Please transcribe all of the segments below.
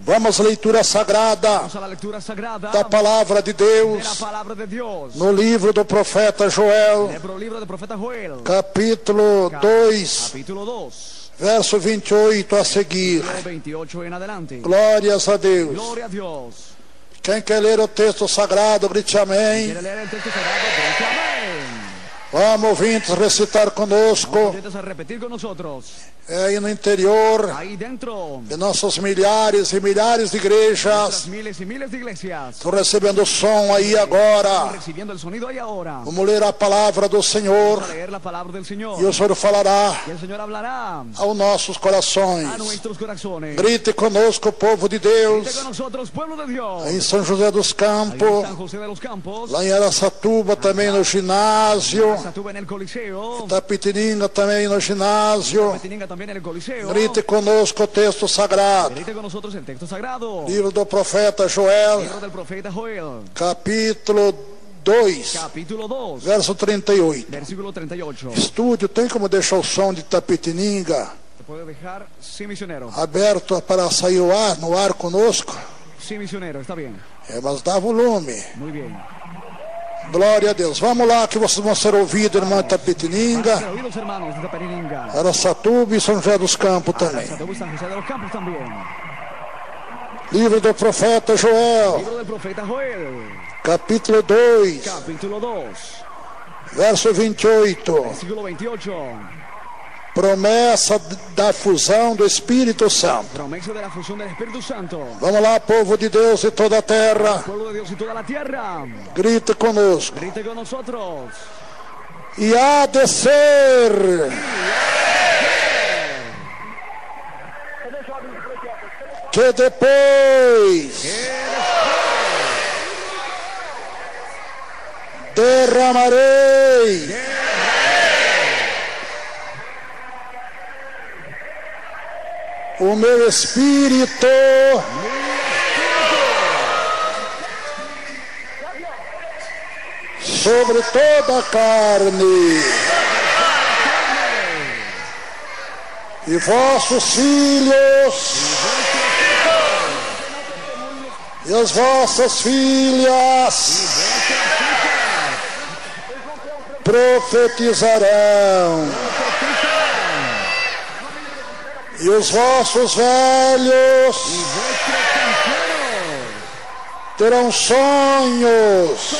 Vamos à leitura sagrada. Vamos a la lectura sagrada Da palavra de de la Deus palabra de Dios. no livro do profeta Joel, Libro del profeta Joel. capítulo 2, Capítulo 2. verso 28 a seguir. Versículo 28 en adelante. Glórias a Deus. Gloria a Dios. Quem quer ler o texto sagrado, grite amém. ¿Quiere leer el texto sagrado? Grite amén. Vamos, ouvintes, recitar conosco. Vamos a repetir con nosotros. Aí no interior Ahí dentro de nossas milhares e milhares de igrejas. nuestras miles y miles de iglesias. Estou recebendo o som aí agora. Recibiendo el sonido ahí ahora. Vamos ler a palavra do Senhor. Vamos a leer la palabra del Señor. E o Senhor falará Y el Señor hablará aos nossos corações. a nuestros corazones. Grite conosco, povo de Grite Deus. con nosotros, pueblo de Dios. Em São José dos Ahí Campos, en San José de los Campos. lá em Araçatuba também no ginásio, Estuve en el Coliseo. Tapetininga também no ginásio. Petininga también en el Coliseo. Grite conosco o texto sagrado. Grite con nosotros el texto sagrado. Livro do profeta Joel, Libro del profeta Joel. capítulo 2, Capítulo 2. verso 38. Versículo 38. Estúdio, tem como deixar o som de Tapetininga Te puede dejar, sí, misionero. aberto para sair no ar conosco? Sí, misionero, está bien. Mas dá volume. Muy bien. Glória a Deus. Vamos lá que vocês vão ser ouvidos, irmã Van a Tapetininga, ser oídos, hermanos, de Tapetininga. Araçatuba e São José dos Campos também. Araçatuba y San José de los Campos también. Livro do profeta Joel, Libro del profeta Joel. capítulo 2, Capítulo 2. verso 28. Versículo 28. Promessa da fusão do Espírito Santo. Promesa de la fusión del Espíritu Santo. Vamos lá, povo de Deus e toda a terra. Pueblo de Dios y toda la tierra. Grite conosco. Grite con nosotros. E há de ser que depois derramarei o meu espírito sobre toda a carne, e vossos filhos e as vossas filhas profetizarão, e os vossos velhos terão sonhos,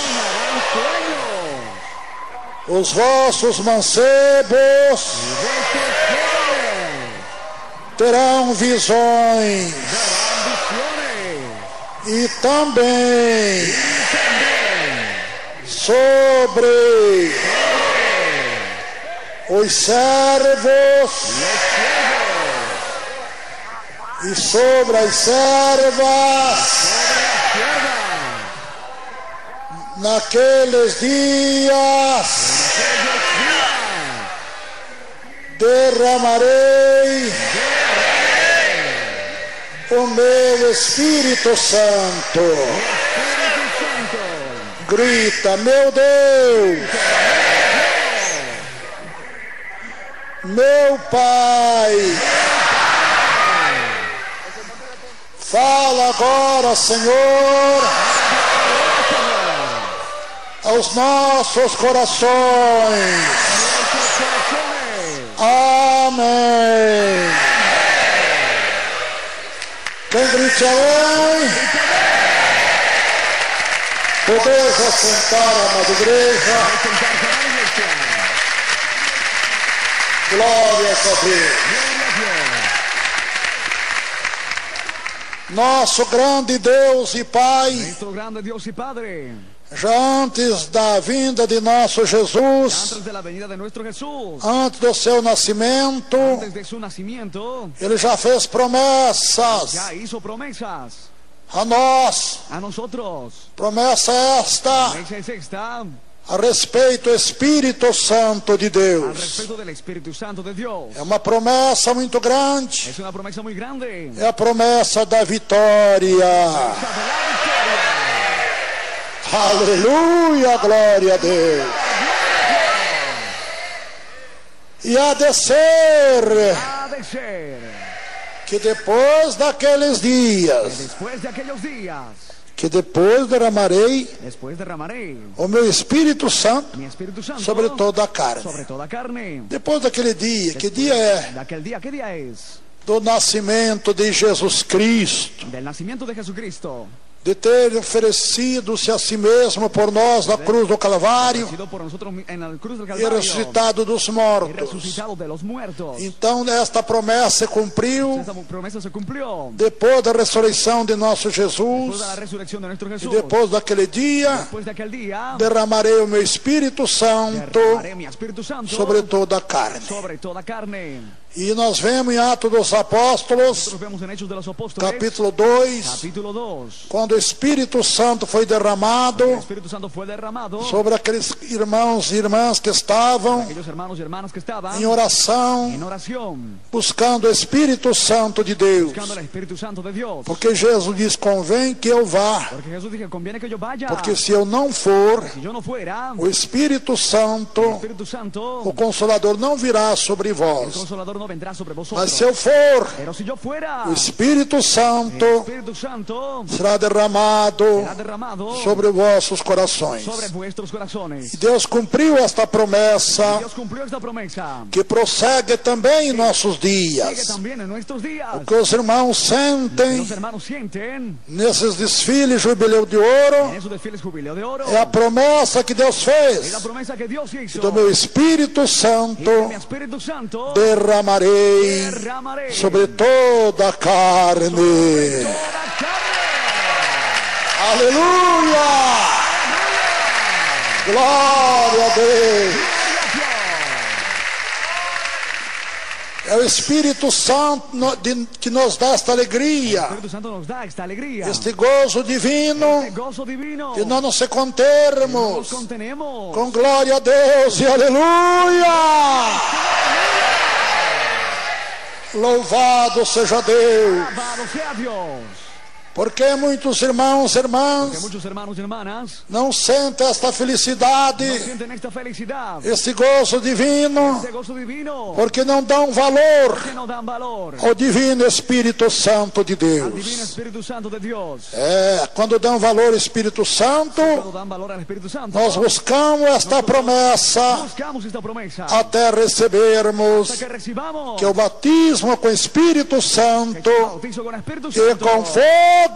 os vossos mancebos terão visões, e também sobre os servos e sobre as servas naqueles dias derramarei o meu Espírito Santo. Grita, meu Deus, meu Pai, fala agora, Senhor, aos nossos corações. Amém. Quem grite amém? Podeis assentar, amada igreja. Glória a Deus. Nosso grande Deus e Pai, Nuestro grande Dios y Padre, já antes da vinda de nosso Jesus, antes de la venida de nuestro Jesús, antes do seu nascimento, antes de su nacimiento, Ele já fez promessas ya hizo promesas a nós. a nosotros. Promessa esta Promesa es esta a respeito do Espírito Santo de al Deus. respecto del Espíritu Santo de Dios. É uma promessa muito grande. Es una promesa muy grande. É a promessa da vitória. Aleluia, glória a Deus. E há de ser Ha de ser que depois daqueles dias, después de aquellos días, que depois derramarei después derramaré o meu Espírito Santo mi Espíritu Santo sobre toda a carne. sobre toda carne. Depois daquele dia, que dia é? De aquel día, ¿qué día es? Do nascimento de Jesus Cristo, Del nacimiento de Jesucristo, de ter oferecido-se a si mesmo por nós na cruz do Calvário sido por nosotros en la cruz del e Calvario ressuscitado dos y mortos. resucitado de los muertos. Então esta promessa se cumpriu Esta promesa se cumplió depois da ressurreição de nosso después Jesus. de la resurrección de nuestro E Jesús. depois daquele dia, Después de aquel día, derramarei o meu Espírito Santo derramaré mi Espíritu Santo sobre toda a carne. sobre toda carne. E nós vemos em Atos dos Apóstolos, Nosotros vemos en Hechos de los Apóstoles, capítulo 2, capítulo 2, quando o Espírito Santo foi el derramado Espíritu Santo fue derramado sobre aqueles irmãos e irmãs que estavam aquellos hermanos y hermanas que estaban em oração, en oración, buscando o Espírito Santo de Deus. buscando el Espíritu Santo de Dios. Porque Jesus diz: convém que eu vá, Porque Jesús dijo, conviene que yo vaya. porque se eu não for, Si yo no fuera, o Espírito el Santo, Espíritu Santo, o Consolador, não virá sobre el vós. Consolador no vendrá sobre vosotros. Mas se eu for, Pero si yo fuera, o Espírito el Santo Espíritu Santo será derramado será derramado sobre vossos corações. sobre vuestros corazones. E Deus cumpriu esta promessa, Dios cumplió esta promesa. que prossegue também em nossos Sigue dias. también en nuestros días. O que os irmãos sentem Los hermanos sienten nesses desfiles jubileu de en ouro esos desfiles jubileo de oro. é a promessa que Deus Es la fez. promesa que Dios hizo. Do meu Espírito Y Santo de mi Espíritu Santo derramarei derramaré sobre toda a carne. toda carne. Aleluia! Glória a Deus! É o Espírito Santo que nos dá esta El alegria, Espíritu Santo nos da esta alegría, este gozo divino, este gozo divino. que nós não se Nos contermos. contenemos. Com glória a Deus e aleluia! Louvado seja Deus! Alabado sea Dios. Porque muitos irmãos e Que irmãs muchos hermanos y hermanas não sentem esta no felicidade, sienten esta felicidad, esse gozo divino, este gozo divino, porque não dão valor que no dan valor ao divino Espírito Santo de al divino Deus. Espíritu Santo de Dios. Quando dão valor ao Espírito Santo, Cuando dan valor al Espíritu Santo, nós buscamos esta promessa buscamos esta promesa até recebermos hasta que recibamos que o batismo com o Espírito Santo el bautizo con el Espíritu e Santo. com fogo.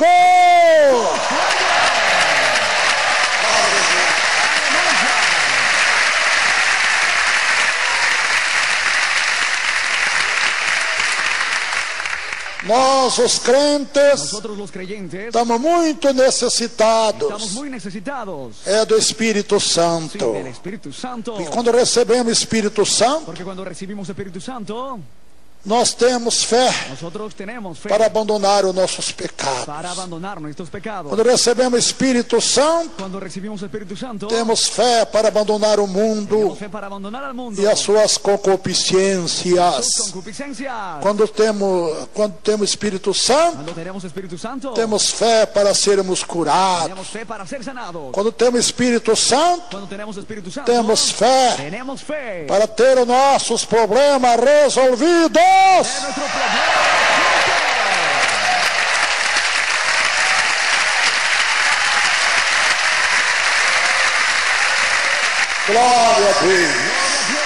Nós, os crentes, Nosotros los creyentes estamos muito necessitados estamos muy necesitados do Espírito sí, Santo. del Espíritu Santo. E quando recebemos o Espírito Santo, Porque cuando recibimos el Espíritu Santo, nós temos fé nosotros tenemos fe para abandonar os nossos pecados. para abandonar nuestros pecados. Quando recebemos o Espírito Santo, Cuando recibimos el Espíritu Santo, temos fé para abandonar o mundo tenemos fe para abandonar al mundo e as suas sus concupiscências. concupiscencias. Quando temos Espírito Santo, Cuando tenemos Espíritu Santo, temos fé para sermos curados. tenemos fe para ser sanados. Quando temos Espírito Santo, Cuando tenemos Espíritu Santo, temos fé tenemos fe para ter os nossos problemas resolvidos. de nuestro problema. Glória a Deus.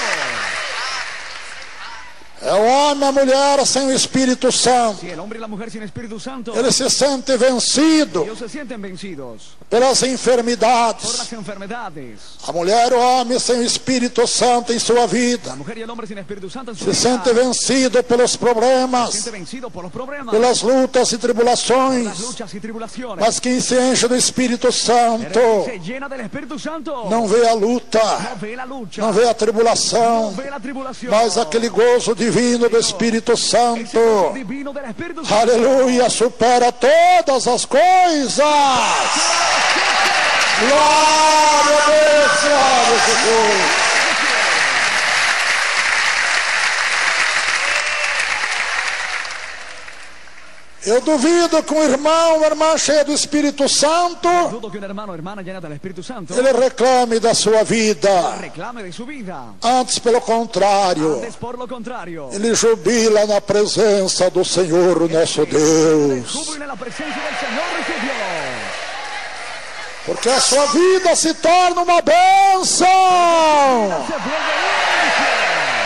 É o homem, a mulher sem o Espírito Santo. Si el hombre y la mujer sin Espíritu Santo, Ele se sente vencido ellos se sienten vencidos pelas por enfermidades. las enfermedades. A mulher, o homem sem o Espírito Santo em sua vida La mujer y el hombre sin Espíritu Santo en su se vida sente vencido pelos se problemas, siente vencido por los problemas, pelas lutas e las tribulações. luchas y tribulaciones. Mas quem se enche do Espírito Pero Santo el que se llena del Espíritu Santo não vê a luta, no ve la lucha, não vê a tribulação, no ve la tribulación, mas aquele gozo divino do Espírito ese Santo, gozo divino del Espíritu Santo. aleluia, supera todas as coisas. Glória a Deus, glória a Jesus. Eu duvido que um irmão, uma irmã cheia do Espírito Santo, Dudo que un hermano o hermana llena del Espíritu Santo ele reclame da sua vida. reclame de su vida. Antes, pelo contrário, Antes, por lo contrario, ele jubila na presença do Senhor, o nosso Deus. júbilo en la presencia del Señor nuestro Dios. Porque a sua vida se torna uma bênção. Se vuelve única.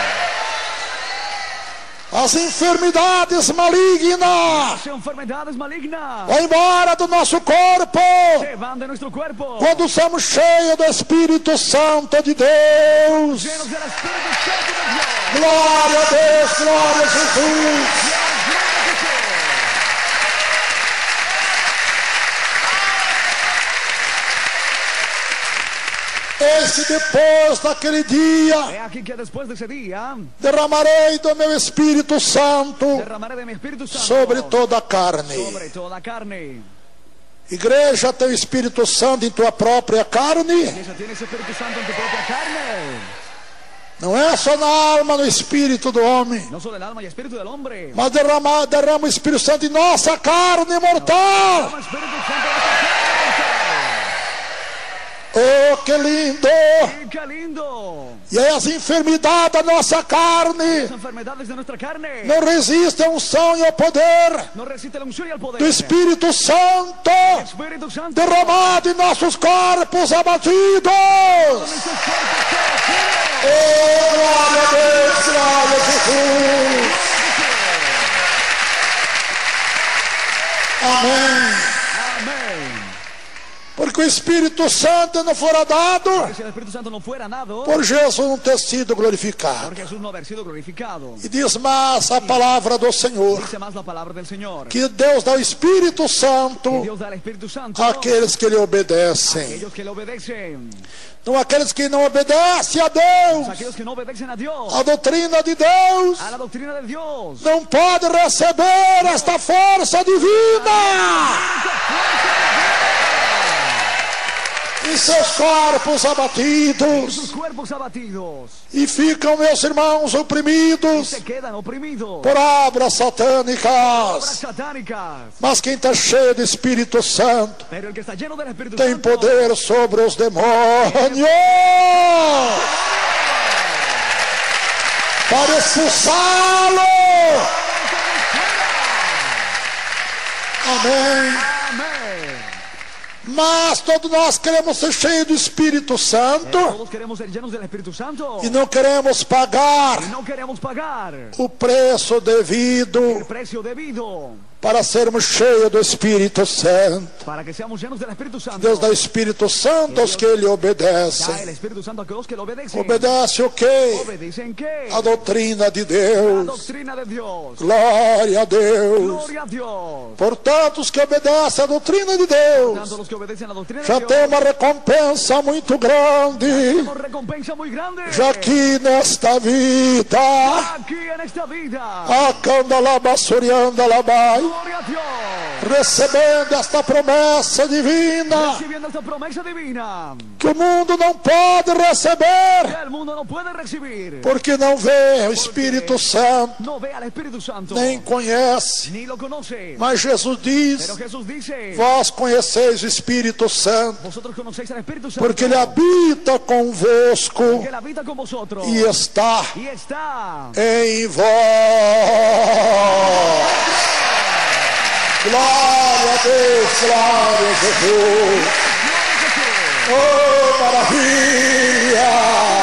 As enfermidades malignas Las enfermedades malignas vão embora do nosso corpo se van de nuestro cuerpo. quando somos cheios do Espírito Santo de Deus. Llenos del Espíritu Santo de Dios. Glória a Deus, glória a Jesus. Esse depois daquele dia, He aquí que después de ese día derramarei do meu Espírito Santo derramaré de mi Espíritu Santo sobre toda a carne. sobre toda carne. Igreja, tem o Espírito Santo em tua própria carne? Iglesia, ¿tienes Espíritu Santo en tu propia carne? Não é só na alma, no espírito do homem, No solo el alma y espíritu del hombre. mas derrama o Espírito Santo em nossa carne mortal. Derrama Espíritu Santo en nuestra carne. Oh, que lindo! ¡Y qué lindo! E aí as enfermidades da nossa carne Las enfermedades de nuestra carne não resistem à unção e ao poder no resiste la unción y el poder. do Espírito Santo Espíritu Santo derramado em nossos corpos abatidos. nuestros cuerpos corrompidos. Oh, glória a Deus, glória a Jesus. Amém. Amén. Porque o Espírito Santo não fora dado Porque si el Espíritu Santo no fuera dado, por Jesus não ter sido glorificado. por Jesús no haber sido glorificado. E diz mais a palavra do Senhor, Dice más la palabra del Señor. que Deus dá o Espírito Santo Dios da el Espíritu Santo àqueles que lhe obedecem. aquellos que le obedecen. Então aqueles que não obedecem a Deus, Aquellos que no obedecen a Dios, a doutrina de Deus, a la doctrina de Dios. não podem receber esta força divina em seus corpos abatidos. Sus cuerpos abatidos E ficam, meus irmãos, oprimidos se quedan oprimidos por obras por satânicas. satánicas. Mas quem está cheio do Espírito Santo Pero el que está lleno del Espíritu tem Santo poder sobre os demônios para expulsá-lo. Amém. Amén. Mas todos nós queremos ser cheios do Espírito Santo Todos queremos ser llenos del Espíritu Santo e não queremos pagar y no queremos pagar o preço devido el precio debido para sermos cheios do Espírito Santo. para que seamos llenos del Espíritu Santo. Deus dá o Espírito Santo aos que lhe Da el obedecem. Espíritu Santo a aquellos que lo obedecen. Obedece o quê? ¿Obedecen qué? A doutrina de La Deus. doctrina de Dios. Glória a Deus. Gloria a Dios. Portanto, os que obedecem à doutrina de Deus Tanto los que obedecen a la doctrina já de têm Dios uma recompensa muito grande. tenemos recompensa muy grande. Já aqui nesta vida. Aquí en esta vida. Acandalabassoriandalabai. Gloria a Dios. Recebendo esta promessa divina Recibiendo esta promesa divina que o mundo não pode que receber, el mundo no puede recibir. porque não vê o Espírito Santo, No ve al Espíritu Santo. nem conhece. Ni lo conoce. Mas Jesus diz: Pero Jesús dice: vós conheceis o Espírito Santo, vosotros conocéis al Espíritu Santo. porque ele habita convosco que él habita con vosotros. e está Y está. em vós. Glória a Deus, glória a Jesus. Oh, maravilha!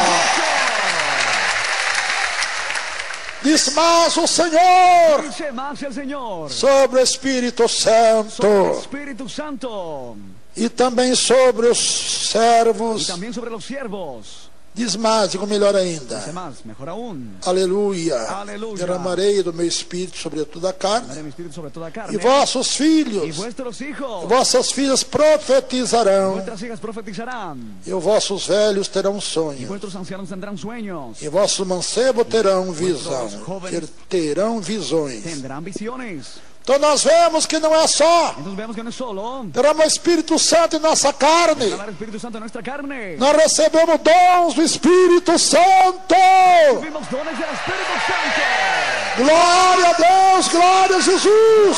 Diz mais o Senhor Dice más el Señor. sobre o Espírito Santo Espíritu Santo. e também sobre os Y servos. también sobre los siervos. Diz mais, digo melhor ainda. Dice más, mejor aún. Aleluia. Aleluia. Derramarei do meu Espírito sobre toda a carne. Daré mi espíritu sobre toda carne. E vossos Y filhos, vuestros hijos. vossas filhas profetizarão. Vuestras hijas profetizarán. E os vossos velhos terão Y sonhos. vuestros ancianos tendrán sueños. E vossos mancebos terão visão. Terão visões. Tendrán visiones. Então nós vemos que não é só Entonces vemos que no es solo derramar o Espírito Santo em nossa carne. derramar el Espíritu Santo en nuestra carne. Nós recebemos dons do Espírito Santo. Recibimos dones del Espíritu Santo. Glória a Deus, glória a Jesus.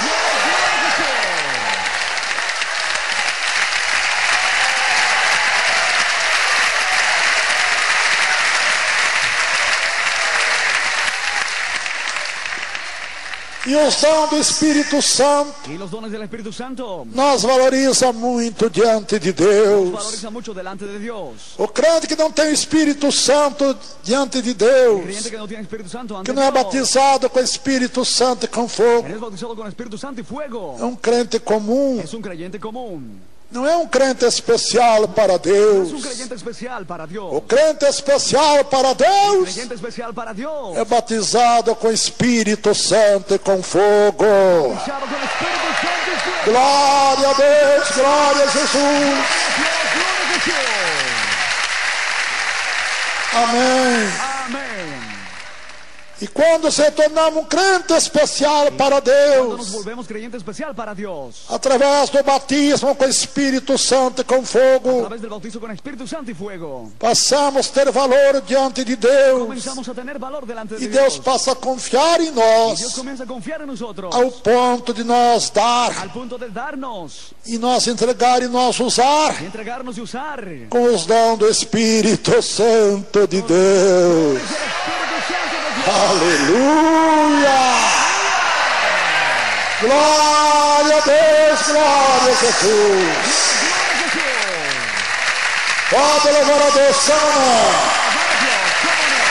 E os dons do Espírito Santo Y los dones del Espíritu Santo nós valoriza muito diante de nos Deus. valoriza mucho delante de Dios. O crente que não tem o Espírito Santo diante de El Deus, creyente que no tiene Espíritu Santo ante que não é Dios, batizado com o Espírito Santo e com fogo, eres bautizado con Espíritu Santo y fuego. é um crente comum, Es un creyente común. não é um crente especial para Es Deus. un creyente especial para Dios. O crente especial para Deus Creyente especial para Dios. é batizado com Espírito Santo e com fogo. Bautizado con Espíritu Santo y fuego. Glória a Deus, glória a Jesus. Dios, gloria a Dios. Amém. Amén. E quando se tornamos um crente especial para Cuando nos Deus, volvemos creyente especial para Dios, através do batismo com Espírito Santo e com a fogo, través del bautizo con Espíritu Santo y fuego, passamos a ter valor diante de Deus. comenzamos a tener valor delante E de Deus Dios. passa a confiar em Y Dios nós, comienza a confiar en nosotros, ao ponto de nós dar, al punto de darnos e nós entregar e nós usar y entregarnos y usar com os dons do Espírito Santo de Deus. el Espíritu Santo de Dios. Aleluia! Glória a Deus, glória a Jesus. Gloria a Jesús. Pode louvar a Deus, Senhor. Alabar a Dios, ¿cómo no?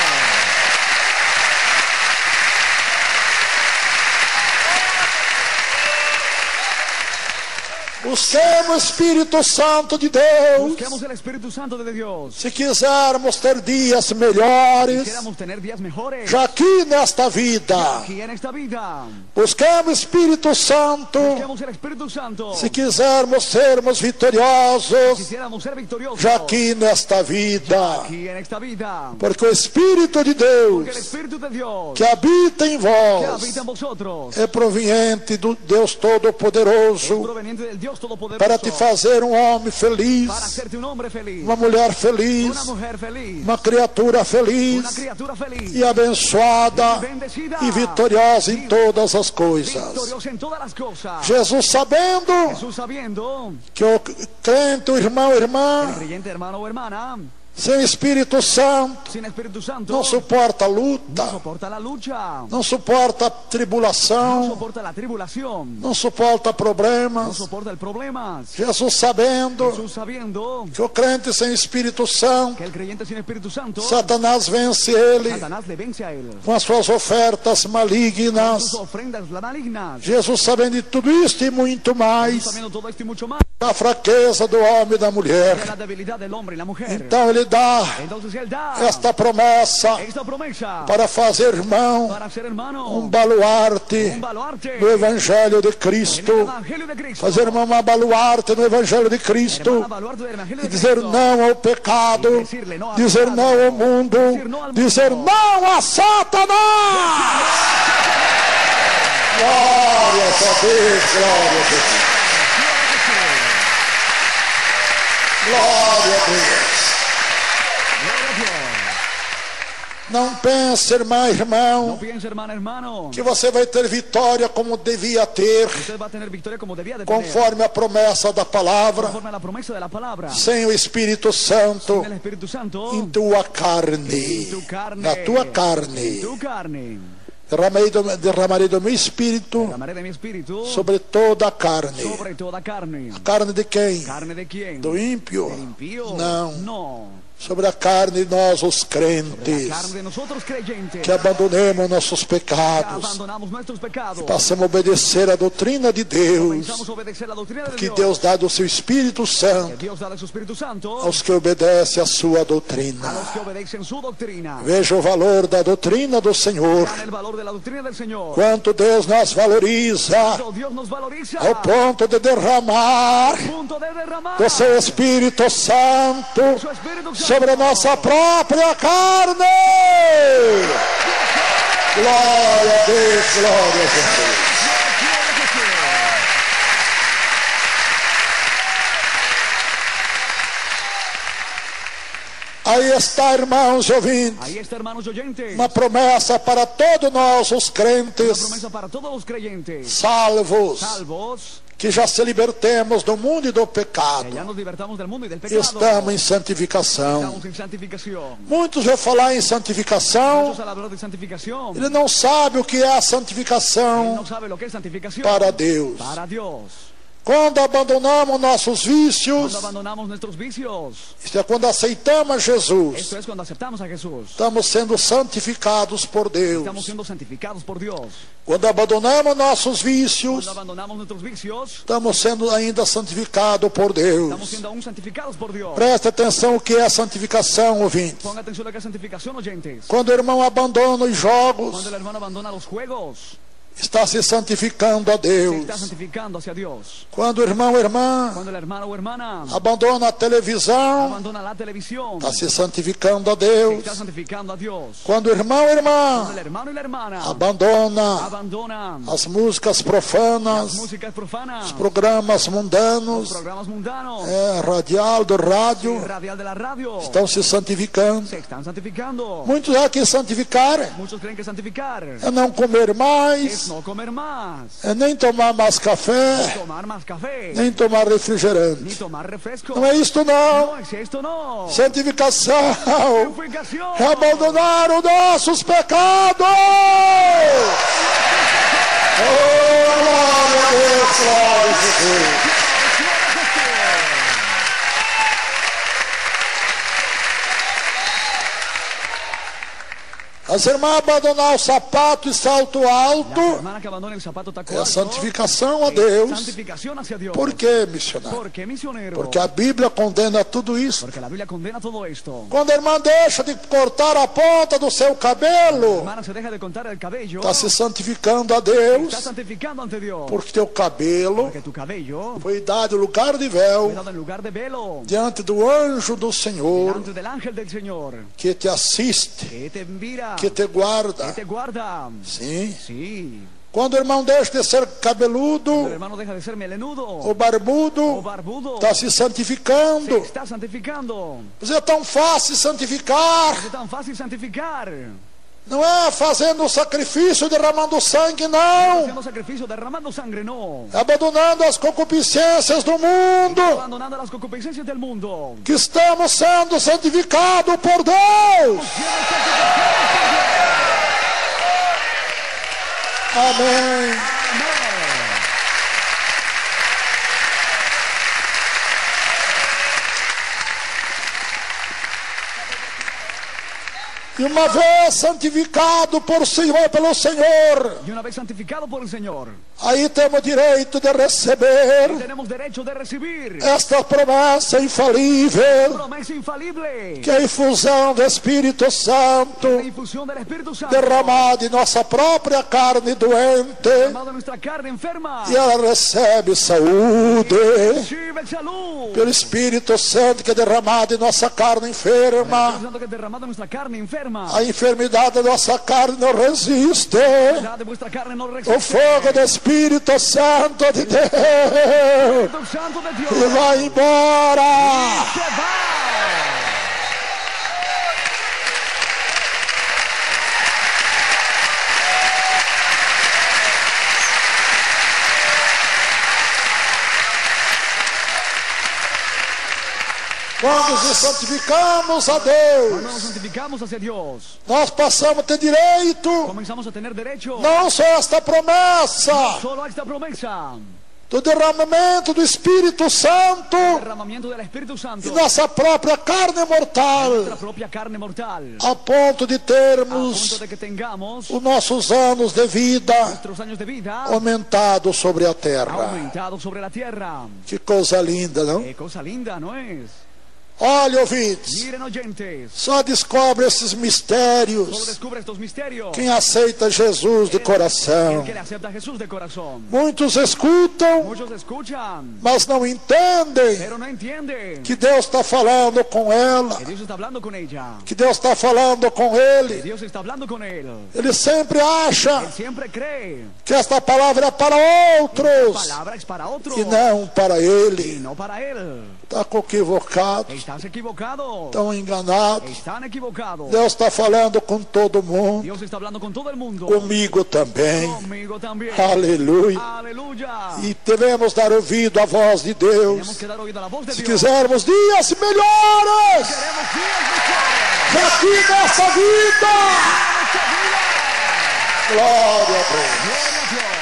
Busquemos o Espírito Santo de Deus. Busquemos el Espíritu Santo de Dios. Se quisermos ter dias melhores, Quisiéramos tener días mejores já aqui nesta vida. aquí en esta vida. Busquemos o Espírito Santo. Busquemos el Espíritu Santo. Se quisermos sermos vitoriosos, Quisiéramos ser victoriosos já aqui nesta vida. aquí en esta vida. Porque o Espírito de Porque el Deus Espíritu de Dios que habita em que vós habita en vosotros é proveniente do Deus es Todo-Poderoso proveniente del Dios Todopoderoso para te fazer um homem feliz, para hacerte un hombre feliz, uma mulher feliz, una mujer feliz, uma criatura una feliz criatura feliz e abençoada bendecida e vitoriosa em todas as coisas. victoriosa en todas las cosas. Jesus, sabendo Jesús, sabiendo, que o crente, o irmão, el irmã, creyente hermano o hermana sem Espírito Santo, sin Espíritu Santo não suporta a no luta, soporta la lucha, não suporta a no tribulação, soporta la tribulación, não suporta no problemas. soporta el problemas. Jesus, sabendo Jesús, sabiendo que o crente sem Espírito Santo, que el creyente sin Espíritu Santo, Satanás vence ele Satanás le vence a él com as suas ofertas con malignas. sus ofrendas malignas. Jesus, sabendo de tudo isto e muito mais, Sabiendo todo esto y mucho más, a fraqueza do homem e da de mulher, la debilidad del hombre y la mujer. então ele dá Entonces él da esta promessa esta promesa para fazer, irmão, para ser hermano, um baluarte un baluarte no Evangelho de en el Cristo. Evangelio de Cristo. Fazer uma baluarte no Evangelho de Hermana, Cristo. baluarte del Evangelio E de dizer Cristo. não ao pecado, E dizer não ao dizer pecado. não ao mundo, Dizer não ao mundo. dizer não a Satanás. Glória a Deus, glória a Deus, glória a Deus. Gloria a Dios. Não pense, irmã, No irmão, piense, hermana, hermano, que você vai ter vitória como devia ter, usted va a tener victoria como debía de tener, conforme a promessa da palavra, conforme a la promesa de la palabra. sem o Espírito Santo En el Espíritu Santo, em tua carne, tu carne, na tua carne. tu carne. Derramarei do meu Espírito Derramaré de mi espíritu sobre toda a carne. sobre toda carne. Carne de quem? ¿Carne de quién? Do ímpio? ¿Del impío? Não. No. Sobre a carne de nós, os La crentes, carne de nosotros creyentes. que abandonemos nossos Que pecados, abandonamos nuestros pecados. passamos a obedecer a doutrina de Deus, Comenzamos a obedecer la doctrina de que Dios. Deus dá do seu Espírito Que Santo Dios da de su Espíritu Santo aos que obedecem a sua a doutrina. los que obedecen su doctrina. Veja o valor da doutrina do Senhor, Vean el valor de la doctrina del Señor. quanto Deus nos valoriza, Cuando Dios nos valoriza ao ponto de derramar punto de derramar do seu Espírito Santo su Espíritu Santo sobre a nossa própria carne. Glória a Deus, glória a Deus. Aí está, irmãos e ouvintes, Ahí está, hermanos y oyentes. uma promessa para todos nós, os Una crentes promesa para todos los creyentes. salvos, Salvos. que já se libertemos do mundo e do Que pecado. ya nos libertamos del mundo y del pecado. Estamos em santificação. Estamos en santificación. Muitos vão falar em santificação, Muchos al hablar de santificación. ele não sabe o que é a Él santificação no sabe lo que es santificación. para Deus. Para Dios. Quando abandonamos nossos vícios, Cuando abandonamos nuestros vicios. isto é quando aceitamos Jesus, Esto es cuando aceptamos a Jesús. estamos sendo santificados por Deus. Estamos siendo santificados por Dios. Quando abandonamos nossos vícios, Cuando abandonamos nuestros vicios, estamos sendo ainda santificados por estamos Deus. siendo aún santificados por Dios. Preste atenção o que é a santificação, ouvinte. Ponga atención a lo que es santificación, oyentes. Quando o irmão abandona os jogos, Cuando el hermano abandona los juegos, está se santificando a se Deus. está santificando hacia Dios. Quando o irmão ou irmã Cuando el hermano o hermana abandona a televisão, abandona la televisión, está se santificando a se Deus. está santificando a Dios. Quando o irmão ou Cuando irmã el hermano y la hermana abandona abandonan as músicas las profanas, músicas profanas, programas los mundanos, programas mundanos, radial do rádio, el radial de la radio, estão se santificando. se están santificando. Muitos aqui santificar Muchos creen que santificar é não comer es mais, no comer más, é nem tomar mais café, tomar más café, nem tomar ni refrigerante. tomar refresco. Não é isto não. No es esto, no. Santificação Purificación. é abandonar os nossos pecados. Oh, glória a Deus, glória a Jesus. As irmãs abandonar o sapato e salto La alto hermana que abandona el zapato taco é a alto, santificação a es Deus. santificación hacia Dios. Por que, missionário? ¿Por qué, misionero? Porque a Bíblia condena tudo isso. Porque la Biblia condena todo esto. Quando a irmã deixa de cortar a ponta do seu La cabelo, hermana se deja de contar el cabello, está se santificando a está Deus, santificando ante Dios. porque teu cabelo Porque tu cabello foi dado lugar de fue véu dado en lugar de velo diante do anjo do Senhor, delante del ángel del Señor, que te assiste, que te mira, que te que guarda. te guarda. Sim. Sí. Quando o irmão deixa de ser El cabeludo hermano deja de ser melenudo ou o barbudo, barbudo, está se se santificando. está santificando. Mas é tão fácil santificar. Es tan fácil santificar. Não é fazendo sacrifício, derramando sangue, não. Haciendo sacrificio, derramando sangre, no. Abandonando as concupiscências do mundo. Abandonando las concupiscencias del mundo. Que estamos sendo santificados por Deus. Amém. E uma vez santificado por Senhor, pelo Senhor, Y una vez santificado por el Señor, aí temos direito de receber tenemos derecho de recibir esta promessa infalível, promesa infalible, que é a infusão do Espírito Santo la infusión del Espíritu Santo, derramada em nossa própria carne doente, derramado en nuestra carne enferma, e ela recebe saúde recibe salud. pelo Espírito Santo que é derramado em nossa carne enferma. Santo que es derramado en nuestra carne enferma, A enfermidade da nossa carne não resiste. la de vuestra carne no O resiste. fogo do Espírito Santo de Deus Espíritu Santo de Dios e vai embora. se va. Quando nos santificamos a Cuando Deus, nos santificamos hacia Dios, nós passamos a ter direito, comenzamos a tener derecho não só a esta promessa solo a esta promesa, do derramamento do Espírito Santo derramamiento del Espíritu Santo, em nossa própria carne nuestra mortal, propia carne mortal, a ponto de a punto termos de que tengamos os nossos anos de vida nuestros años de vida aumentados sobre a terra. aumentados sobre la tierra. Que coisa linda, não? Qué cosa linda, ¿no es? Olha, ouvintes, Miren, oyentes, só descobre esses solo mistérios descubre estos misterios quem aceita Jesus de el coração. que le acepta a Jesús de corazón. Muitos escutam, Muchos escuchan, mas não entendem pero no entienden que Deus está falando com ela, que Dios está hablando con ella, que Deus está falando com que ele. Dios está hablando con él. Ele sempre acha Él siempre cree que esta palavra é para que la outros palabra es para otro e não para y ele. no para él. Está equivocado. Estás equivocado. estão enganados. Están equivocados. Deus está falando com todo mundo, Dios está hablando con todo el mundo. comigo também. Conmigo también. Aleluia. Aleluya. E devemos dar ouvido à voz de Tenemos Deus. que dar oído a la voz de Se Dios. quisermos dias melhores Queremos días mejores. aqui nessa vida. Nuestra vida. Glória a Deus. Gloria a Dios.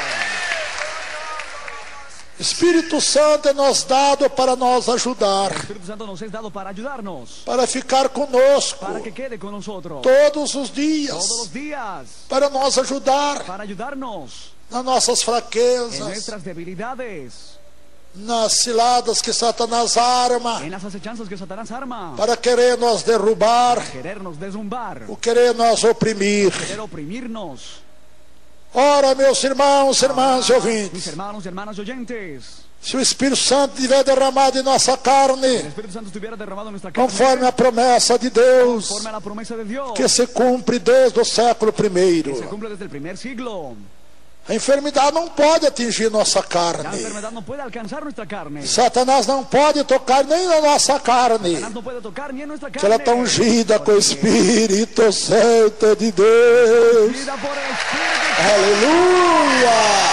Espírito Santo é nos dado para nos ajudar, El Espíritu Santo nos es dado para ayudarnos, para ficar conosco para que quede con nosotros todos os dias, todos los días, para nos ajudar para ayudarnos nas nossas en fraquezas, nuestras debilidades, nas ciladas que Satanás arma, en las acechanzas que Satanás arma, para querer nos derrubar, querernos derrumbar, ou querer nos oprimir. querer oprimirnos. Ora, meus irmãos, irmãs e Mis ouvintes, hermanos y hermanas oyentes, se o Espírito Santo tiver derramado em nossa el carne, Espíritu Santo estuviera derramado en nuestra carne, conforme a promessa de Deus, conforme a la promesa de Dios, que se cumpre desde o século que se I, cumple desde el primer siglo, a enfermidade não pode atingir nossa la carne. enfermedad no puede alcanzar nuestra carne, Satanás não pode tocar nem na nossa carne, Satanás no puede tocar ni en nuestra que carne, ela está ungida com o porque Espírito Santo de Deus. ungida por el Espíritu Santo. Aleluia!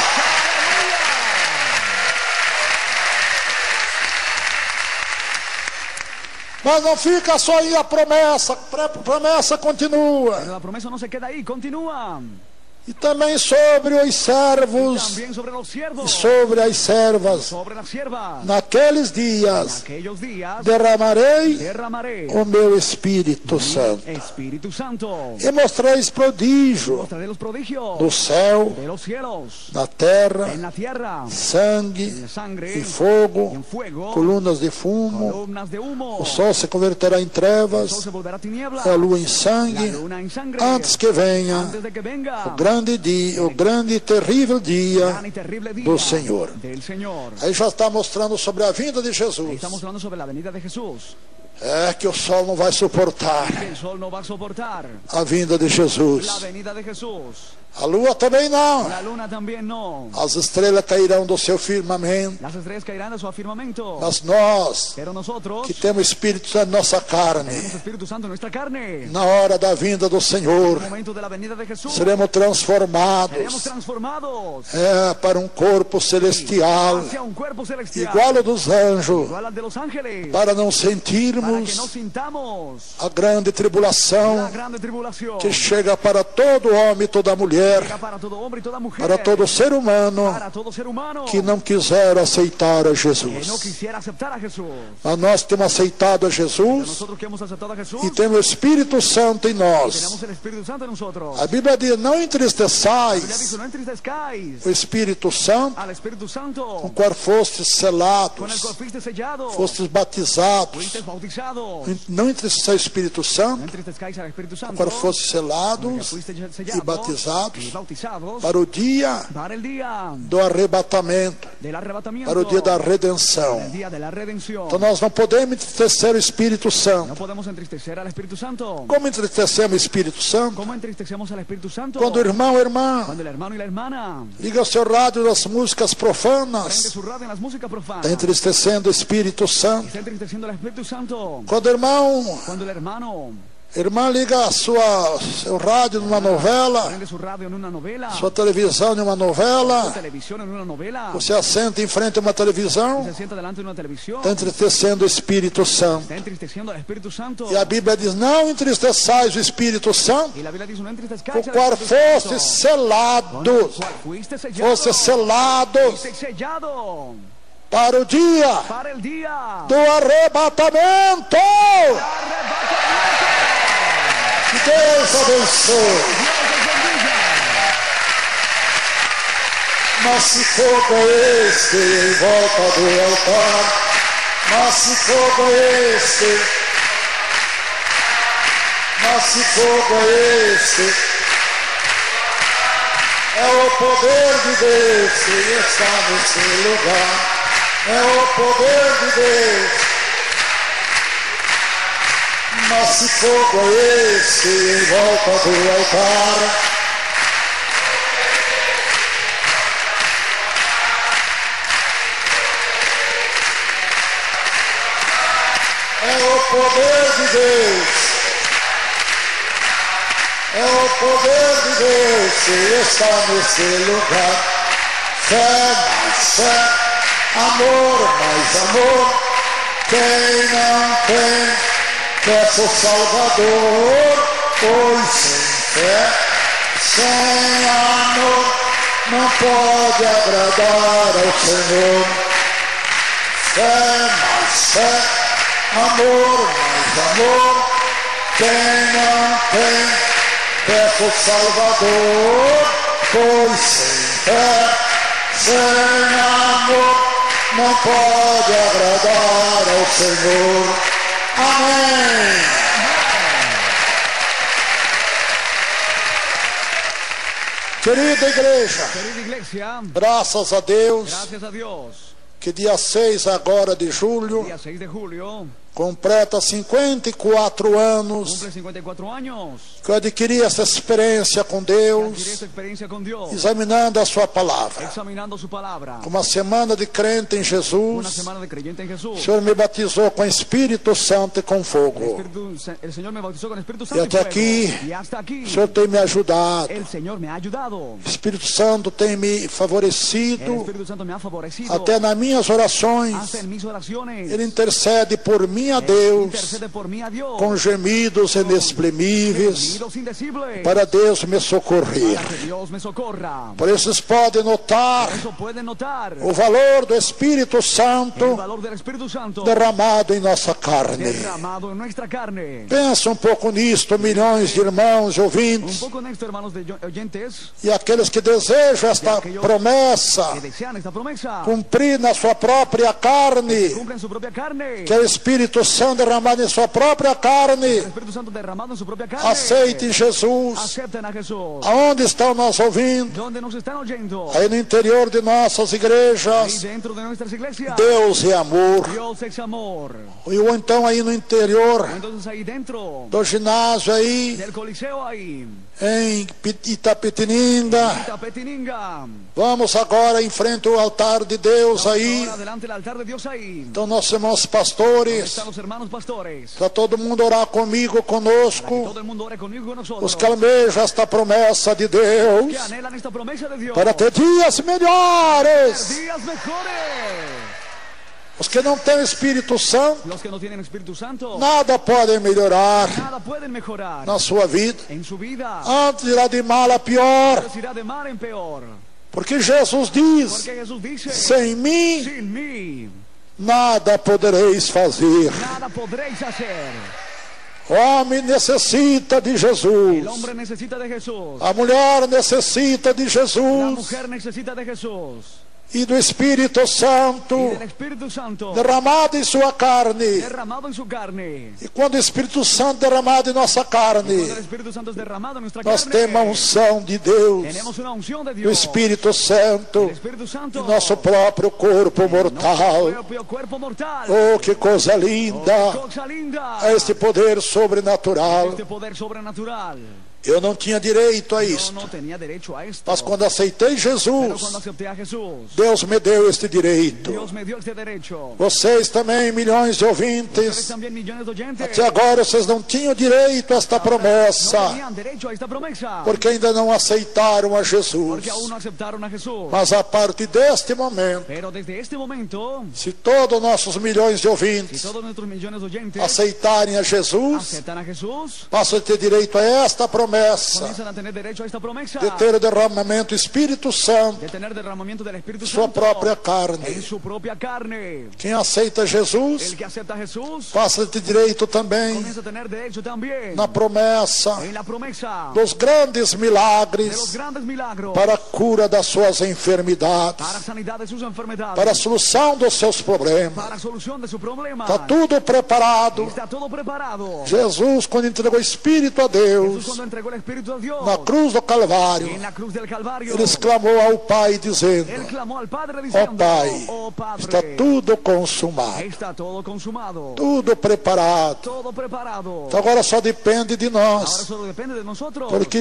Mas não fica só aí a promessa, a promessa continua. Pero la promesa no se queda ahí, continúa. E também sobre os servos También sobre los e siervos, sobre as servas. sobre las siervas. Naqueles dias Aquellos días derramarei derramaré o meu Espírito Santo Espíritu Santo. e mostrareis prodígio Mostraré los prodigios do céu, de los cielos, na terra, en la tierra, sangue en sangre, e fogo, en fuego, colunas de fumo. columnas de humo. O sol se converterá em El sol trevas, se volverá tiniebla, a lua em la sangue, luna en sangre, antes que venha antes de que venga o grande dia, o grande e terrível dia gran y terrible día do Senhor. del Señor. Aí já está mostrando sobre a vinda de Ahí Jesus. estamos hablando sobre la venida de Jesús. É que o sol não vai suportar Que el sol no va a soportar a vinda de la Jesus. venida de Jesús. A lua também não. La luna también no. As estrelas cairão do seu firmamento. Las estrellas caerán de su afirmamento. Mas nós, Pero nosotros que temos Espírito Santo na nossa carne, tenemos Espíritu Santo en nuestra carne. na hora da vinda do En Senhor, el momento de la venida de Jesús seremos seremos transformados transformados para um corpo celestial, hacia un cuerpo celestial igual ao dos anjos, igual al de los ángeles, para não para que no sentirmos sintamos a grande la tribulação grande tribulación que chega para todo homem e toda mulher, llega para todo hombre y toda mujer, para todo ser humano para todo ser humano que não quiser aceitar a que no Jesus. quisiera aceptar a Jesús. Mas nós temos aceitado a Pero Jesus nosotros que hemos aceptado a Jesús, e temos o Espírito Santo em nós. tenemos el Espíritu Santo en nosotros. A Bíblia diz: não La Biblia entristeçais dice, no entristezcáis o Espírito Santo, al Espíritu com Santo o qual fostes con el selados, cual fuiste sellado, fostes batizados. fuiste bautizados. Não entristeçais o Espírito No Santo, entristezcáis al Espíritu com o Santo, qual fostes que selados fuiste e sellados batizados y bautizados para o dia para el día do arrebatamento, del arrebatamiento, para o dia da el redenção. día de la redención. Então nós não podemos entristecer o Espírito Santo. No podemos entristecer al Espíritu Santo. Como entristecemos o Espírito Santo? ¿Cómo entristecemos al Espíritu Santo? Quando o irmão ou irmã Cuando el hermano y la hermana liga o seu rádio das músicas prende profanas, su radio en las músicas profanas, está entristecendo o Espírito Santo. está entristeciendo al Espíritu Santo. Quando o irmão, Cuando el hermano irmã liga seu rádio numa novela, prende su radio en una novela, sua televisão em uma su novela, televisión en una novela, você assenta em frente a uma televisão, se sienta delante de una televisión, está entristecendo o Espírito Santo. está entristeciendo al Espíritu Santo. E a Bíblia diz: não entristeçais o Espírito Santo, Y la Biblia dice, no com entristezcáis o al qual Espíritu Santo, fostes con el selados, cual fuiste sellado, fostes selados fuiste sellado para o dia para el día do arrebatamento. arrebatamiento. Que Deus abençoe. Dios os bendiga. Mas se fogo é este em volta do altar, mas se fogo é este, mas se fogo é este, é o poder de Deus que está nesse lugar, é o poder de Deus. Mas se fogo é este em volta do altar, é o poder de Deus. É o poder de Deus que está nesse lugar. Fé mais fé, amor mais amor. Quem não tem, peça o Salvador, pois sem fé, sem amor, não pode agradar ao Senhor. Fé mais fé, amor mais amor. Quem não tem, peça o Salvador, pois sem fé, sem amor, não pode agradar ao Senhor. Amém. Querida igreja, graças a Deus, que dia 6 agora de julho, completa 54 anos que eu adquiri essa experiência com Deus, examinando a sua palavra. Uma semana de crente em Jesus, o Senhor me batizou com Espírito Santo e com fogo. E até aqui, o Senhor tem me ajudado. O Espírito Santo tem me favorecido. Até nas minhas orações, Ele intercede por mim a Deus, com gemidos inexprimíveis, para Deus me socorrer. Por isso vocês podem notar o valor do Espírito Santo derramado em nossa carne. Pensa um pouco nisto, milhões de irmãos e ouvintes, e aqueles que desejam esta promessa cumprir na sua própria carne, que é o Espírito Santo derramado em sua própria carne. Aceite Jesus. Aonde estão nos ouvindo? Aí no interior de nossas igrejas. Deus é amor. Ou então aí no interior do ginásio aí, em Itapetininga. Vamos agora em frente ao altar de Deus aí. Então nossos irmãos pastores, para todo mundo orar comigo, conosco, os que almejam esta promessa de Deus, para ter dias melhores. Os que não têm Espírito Santo, nada podem melhorar na sua vida. Antes irá de mal a pior. Porque Jesus diz: sem mim nada podereis fazer. O homem necessita de Jesus. A mulher necessita de Jesus. E do Espírito Santo derramado em sua carne. E quando o Espírito Santo derramado em nossa carne, nós temos a unção de Deus, o Espírito Santo, em nosso próprio corpo mortal. Oh, que coisa linda é este poder sobrenatural. Eu não tinha direito a isto, mas quando aceitei Jesus, Deus me deu este direito. Vocês também, milhões de ouvintes, até agora vocês não tinham direito a esta promessa, porque ainda não aceitaram a Jesus. Mas a partir deste momento, se todos os nossos milhões de ouvintes aceitarem a Jesus, passam a ter direito a esta promessa de ter o derramamento do Espírito Santo em sua própria carne. Quem aceita Jesus passa a ter direito também na promessa dos grandes milagres para a cura das suas enfermidades, para a solução dos seus problemas. Está tudo preparado. Jesus, quando entregou o Espírito a Deus na cruz do Calvário, ele exclamou ao Pai dizendo: ó Pai, está tudo consumado, tudo preparado. Então agora só depende de nós, porque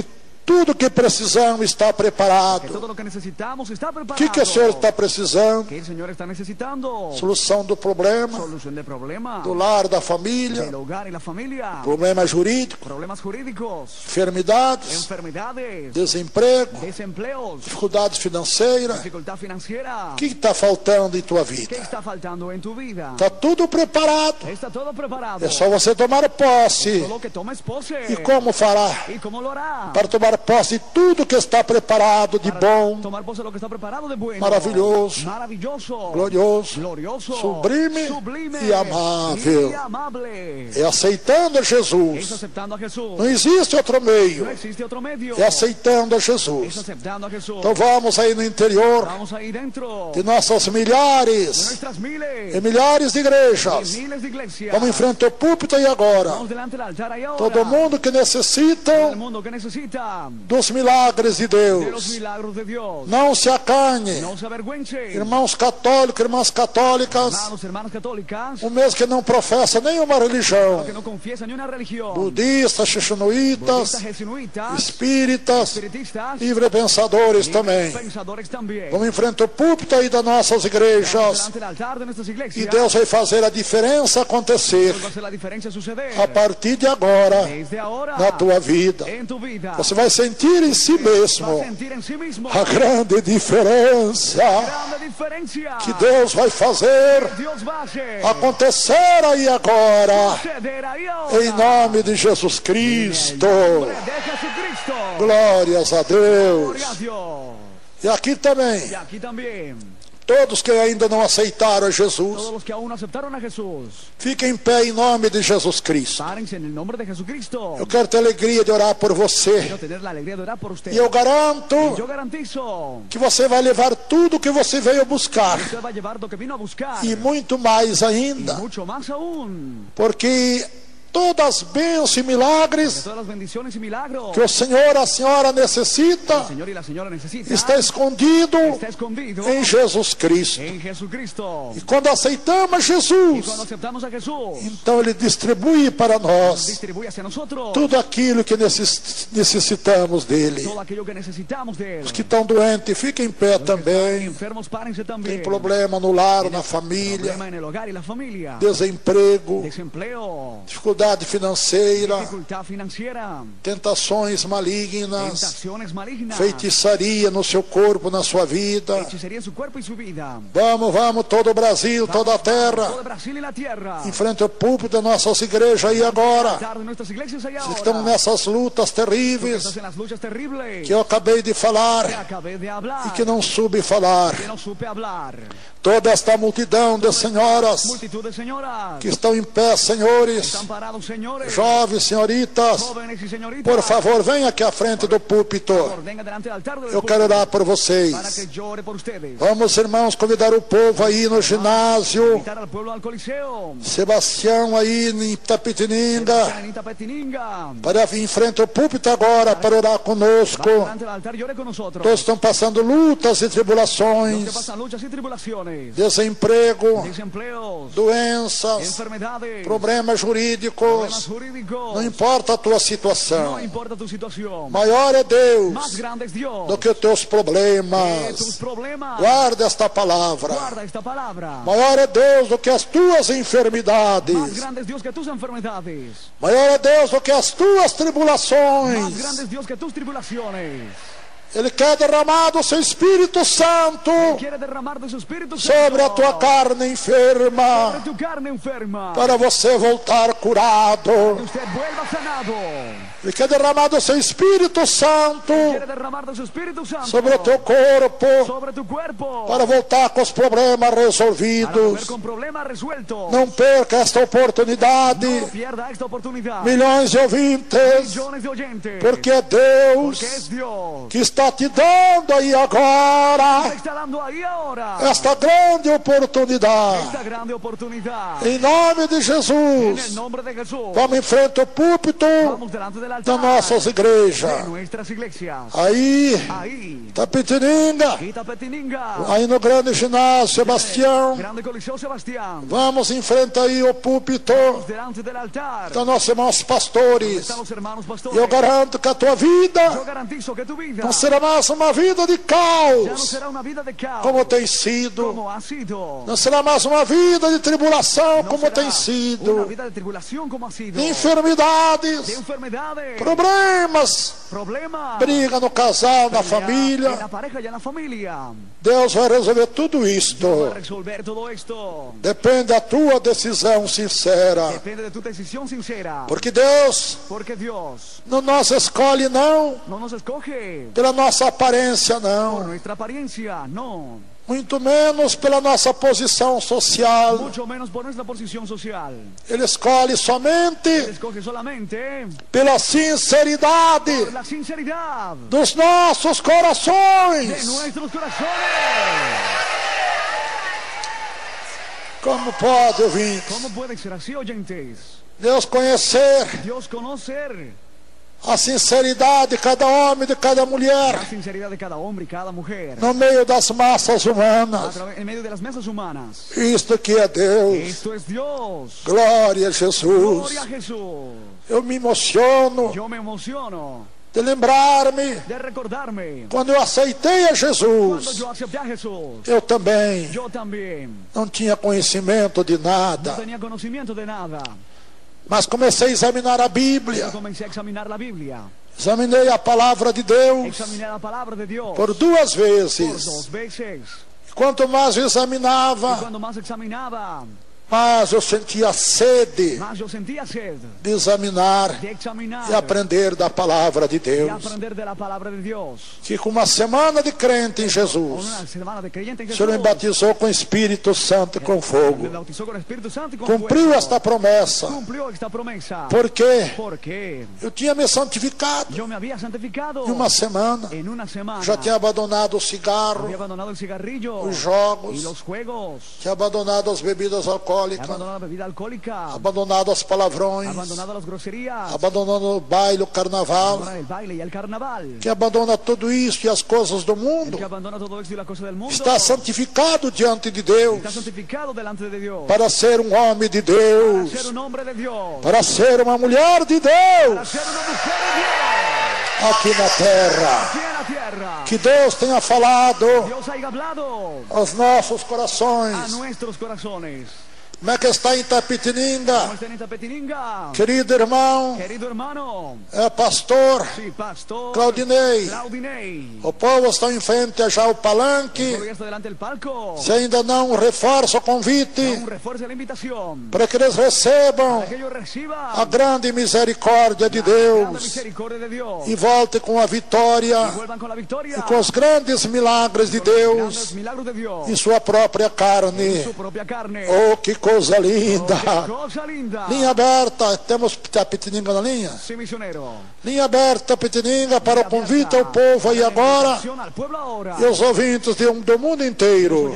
tudo que precisamos está preparado. Que todo lo que necesitamos está O preparado. que o Senhor está precisando? Que el Señor está necesitando. Solução do problema, Solución de problemas. do lar, da família, Del hogar y la familia. problema jurídico, Problemas jurídicos. enfermidades, Enfermedades. desemprego, Desempleos. dificuldades financeiras. Dificultad financiera. O que está faltando em tua ¿Qué vida? está faltando en tu vida? Está tudo preparado. Está todo preparado. É só você tomar posse. Solo que tomes pose. E como fará? ¿Y cómo lo hará? Para tomar posse de tudo que está preparado de bom, Tomar pose de lo que está preparado de bueno. maravilhoso, Maravilloso. glorioso, Glorioso. sublime Sublime. e amável. Y amable. É aceitando a Es Jesus. aceptando a Jesús. Não existe outro meio. No existe otro medio. É aceitando a Es Jesus. aceptando a Jesús. Então vamos aí no interior Vamos ahí dentro de nossas de milhares nuestras miles. e milhares de igrejas. Y miles de iglesias. Vamos em frente ao púlpito e agora. Vamos delante del altar ahí ahora. Todo mundo que Todo el necessita mundo que necesita dos milagres de de los Deus. milagros de Dios. Não se acanhe. No se avergüence. Irmãos católicos, irmãs católicas, Hermanos, hermanas católicas, um mês que não professa nenhuma religião, que no confiesan ni una religión. budistas, xixinoítas, Budistas, jesuitas, espíritas, espiritistas, livre-pensadores y também. pensadores también. Vamos em frente ao púlpito aí das nossas Vamos igrejas delante del altar de nuestras e iglesias. Deus vai fazer a diferença acontecer Dios va a hacer la diferencia suceder. a partir de agora Desde ahora, na tua vida. en tu vida, Você vai sentir em si vas a mesmo sentir en sí mismo a grande diferença grande diferencia que Deus vai fazer Dios va a hacer acontecer aí agora. suceder ahí ahora. Em nome de Jesus Cristo. De Jesucristo. Glórias a Deus. Gloria a Dios. E aqui também, Y aquí también, todos que ainda não aceitaram a todos Jesus, los que aún no aceptaron a Jesús, fiquem em pé em nome de Jesus Cristo. párense en el nombre de Jesucristo. Eu quero ter alegria de orar por você. Quiero tener la alegría de orar por usted. E eu garanto Yo garantizo que você vai levar tudo que você veio buscar. que usted va a llevar lo que vino a buscar E muito mais y ainda. mucho más aún. Porque todas as bênçãos e De milagres todas las bendiciones y milagros que o Senhor, a senhora el necessita, Señor y la señora necesitan está escondido está escondido em Jesus Cristo. en Jesucristo. E quando aceitamos Y Jesus, cuando aceptamos a Jesús, então Ele distribui para nós distribuye hacia nosotros tudo aquilo que necessitamos dele. todo aquello que necesitamos de Él. Os que estão doentes, fiquem em pé também. Enfermos, párense Tem también. problema no lar, na família, Problema en el hogar y la familia. desemprego, Desempleo. dificuldade financeira, Dificultad financiera. tentações malignas, Tentaciones malignas. feitiçaria no seu corpo, na sua vida. Hechicería en su cuerpo y su vida. Vamos, vamos, todo o Brasil, toda a Todo terra, el Brasil y la tierra. em frente ao púlpito das nossas igrejas aí agora. Altar de nuestras iglesias allá Que ahora. estão nessas lutas terríveis Estás en las luchas terribles que eu acabei de que falar acabé de hablar. e que não soube falar. Que no supe hablar. Toda esta multidão de senhoras Multitud de señoras que estão em pé, senhores, están parados, señores, jovens, senhoritas, jóvenes y señoritas. por favor, venha aqui à frente do púlpito. Venga delante del altar del Eu quero orar por para vocês. que yo ore por ustedes. Vamos, irmãos, convidar o povo aí no ginásio. Invitar al pueblo al Coliseo. Sebastião aí em Itapetininga. En Itapetininga. Para vir em frente ao púlpito agora para orar conosco. Va delante del altar y ore con nosotros. Todos estão passando lutas e Los que tribulações, pasan luchas y tribulaciones. desemprego, Desempleos. doenças, Enfermedades. problemas Problemas jurídicos. jurídicos. Não importa a tua No situação. importa tu situación. Maior é Más Deus grande es Dios. do que os teus Que tus problemas. problemas. Guarda esta palavra. Guarda esta palabra. Maior é Deus do que as tuas Más enfermidades. grande es Dios que tus enfermedades. Maior é Deus do que as tuas Más tribulações. grande es Dios que tus tribulaciones. Ele quer derramar do seu Espírito Santo Quiere derramar de su Espíritu sobre a Santo tua carne enferma, sobre tu carne enferma. para você voltar curado. Que usted vuelva sanado. Ele quer derramar do seu Espírito Santo Quiere derramar de su Espíritu Santo sobre o teu corpo, sobre tu cuerpo. para voltar com os problemas Para volver resolvidos. con problemas resueltos. Não perca esta oportunidade, No pierda esta oportunidad. milhões de ouvintes, Millones de oyentes. porque é Deus Porque es Dios. que está te dando aí agora Te está dando ahí ahora esta grande oportunidade. esta grande oportunidad. Em nome de En el Jesus, nombre de Jesús. vamos em frente ao púlpito Vamos delante del das nossas igrejas. Aí, Itapetininga, aí no grande ginásio Sebastião, vamos em frente aí ao púlpito. Estão nossos irmãos pastores. Eu garanto que a tua vida não será mais uma vida de caos, como tem sido. Não será mais uma vida de tribulação, como tem sido. De enfermidades, problemas, briga no casal, na família. Deus vai resolver tudo isto. Depende da tua decisão sincera. Porque Deus não nos escolhe não pela nossa aparência, não. Muito menos pela nossa posição social. Ele escolhe somente pela sinceridade dos nossos corações. Como pode, ouvintes, Deus conhecer a sinceridade de cada homem e de cada mulher no meio das massas humanas. Isto que é Deus. Glória a Jesus. Eu me emociono de lembrar-me quando eu aceitei a Jesus. Eu também não tinha conhecimento de nada. Mas comecei a examinar a Bíblia. Examinei a palavra de Deus por 2 vezes. Quanto mais eu examinava, mas eu sentia sede de examinar e aprender da palavra de Deus. Fico uma semana de crente em Jesus. O Senhor me batizou com o Espírito Santo e com fogo. Cumpriu esta promessa. Porque eu tinha me santificado em uma semana. Já tinha abandonado o cigarro, os jogos, tinha abandonado as bebidas alcoólicas, abandonado os palavrões, abandonando o baile, o carnaval, que abandona tudo isso e as coisas do mundo, está santificado diante de Deus, para ser um homem de Deus, para ser uma mulher de Deus aqui na terra. Que Deus tenha falado aos nossos corações. Como é que está em Itapetininga? Querido irmão, é pastor Claudinei. O povo está em frente já ao palanque. Se ainda não reforça o convite, para que eles recebam a grande misericórdia de Deus e voltem com a vitória e com os grandes milagres de Deus em sua própria carne. Oh, que coisa linda! Linha aberta, temos Itapetininga na linha? Linha aberta, Itapetininga, para o convite ao povo aí agora e os ouvintes do mundo inteiro.